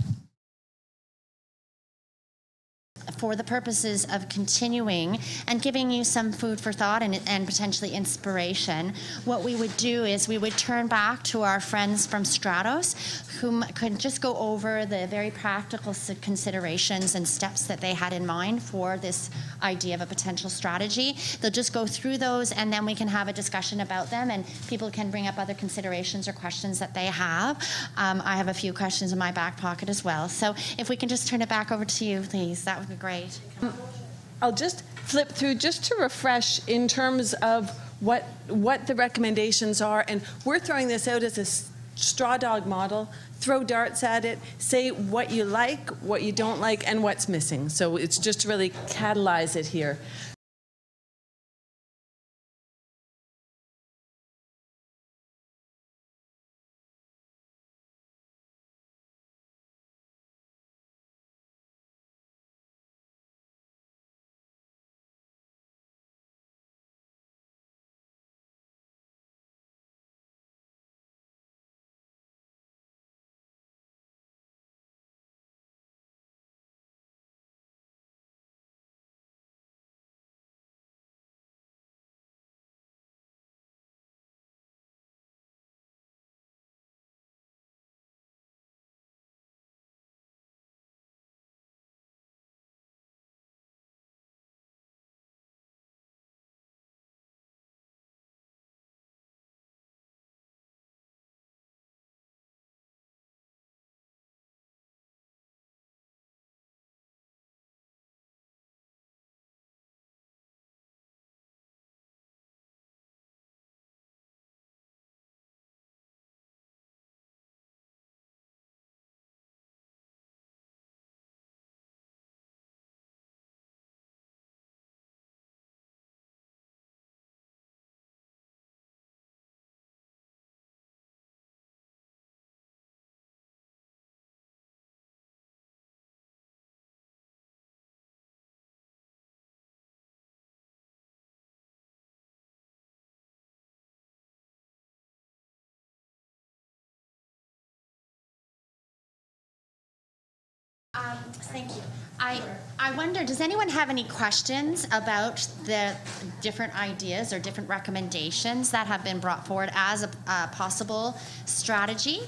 For the purposes of continuing and giving you some food for thought and, and potentially inspiration, what we would do is we would turn back to our friends from Stratos, who could just go over the very practical considerations and steps that they had in mind for this idea of a potential strategy. They'll just go through those, and then we can have a discussion about them, and people can bring up other considerations or questions that they have. Um, I have a few questions in my back pocket as well. So if we can just turn it back over to you, please, that would be great. I'll just flip through just to refresh in terms of what what the recommendations are, and we're throwing this out as a straw dog model. Throw darts at it, say what you like, what you don't like, and what's missing. So it's just to really catalyze it here. Um, thank you. I, I wonder, does anyone have any questions about the different ideas or different recommendations that have been brought forward as a, a possible strategy?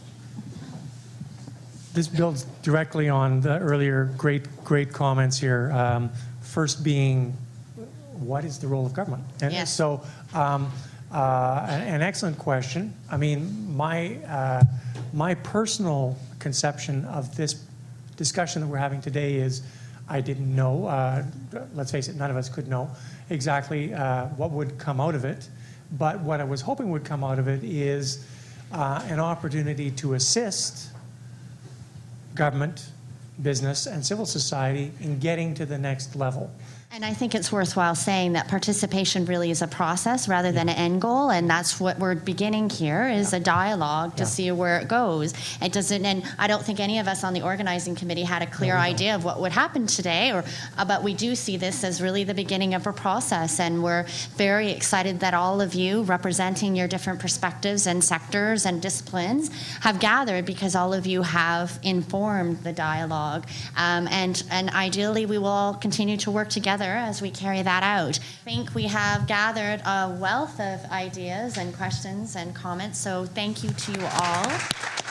This builds directly on the earlier great, great comments here. Um, first being, what is the role of government? And yes. So, um, uh, an excellent question. I mean, my, uh, my personal conception of this discussion that we're having today is I didn't know, uh, let's face it, none of us could know exactly uh, what would come out of it. But what I was hoping would come out of it is uh, an opportunity to assist government, business, and civil society in getting to the next level. And I think it's worthwhile saying that participation really is a process rather than an end goal, and that's what we're beginning here is a dialogue to Yeah. see where it goes. It doesn't, and I don't think any of us on the organizing committee had a clear No, we idea of what would happen today, or uh, but we do see this as really the beginning of a process, and we're very excited that all of you representing your different perspectives and sectors and disciplines have gathered, because all of you have informed the dialogue, um, and and ideally we will all continue to work together as we carry that out. I think we have gathered a wealth of ideas and questions and comments, so thank you to you all.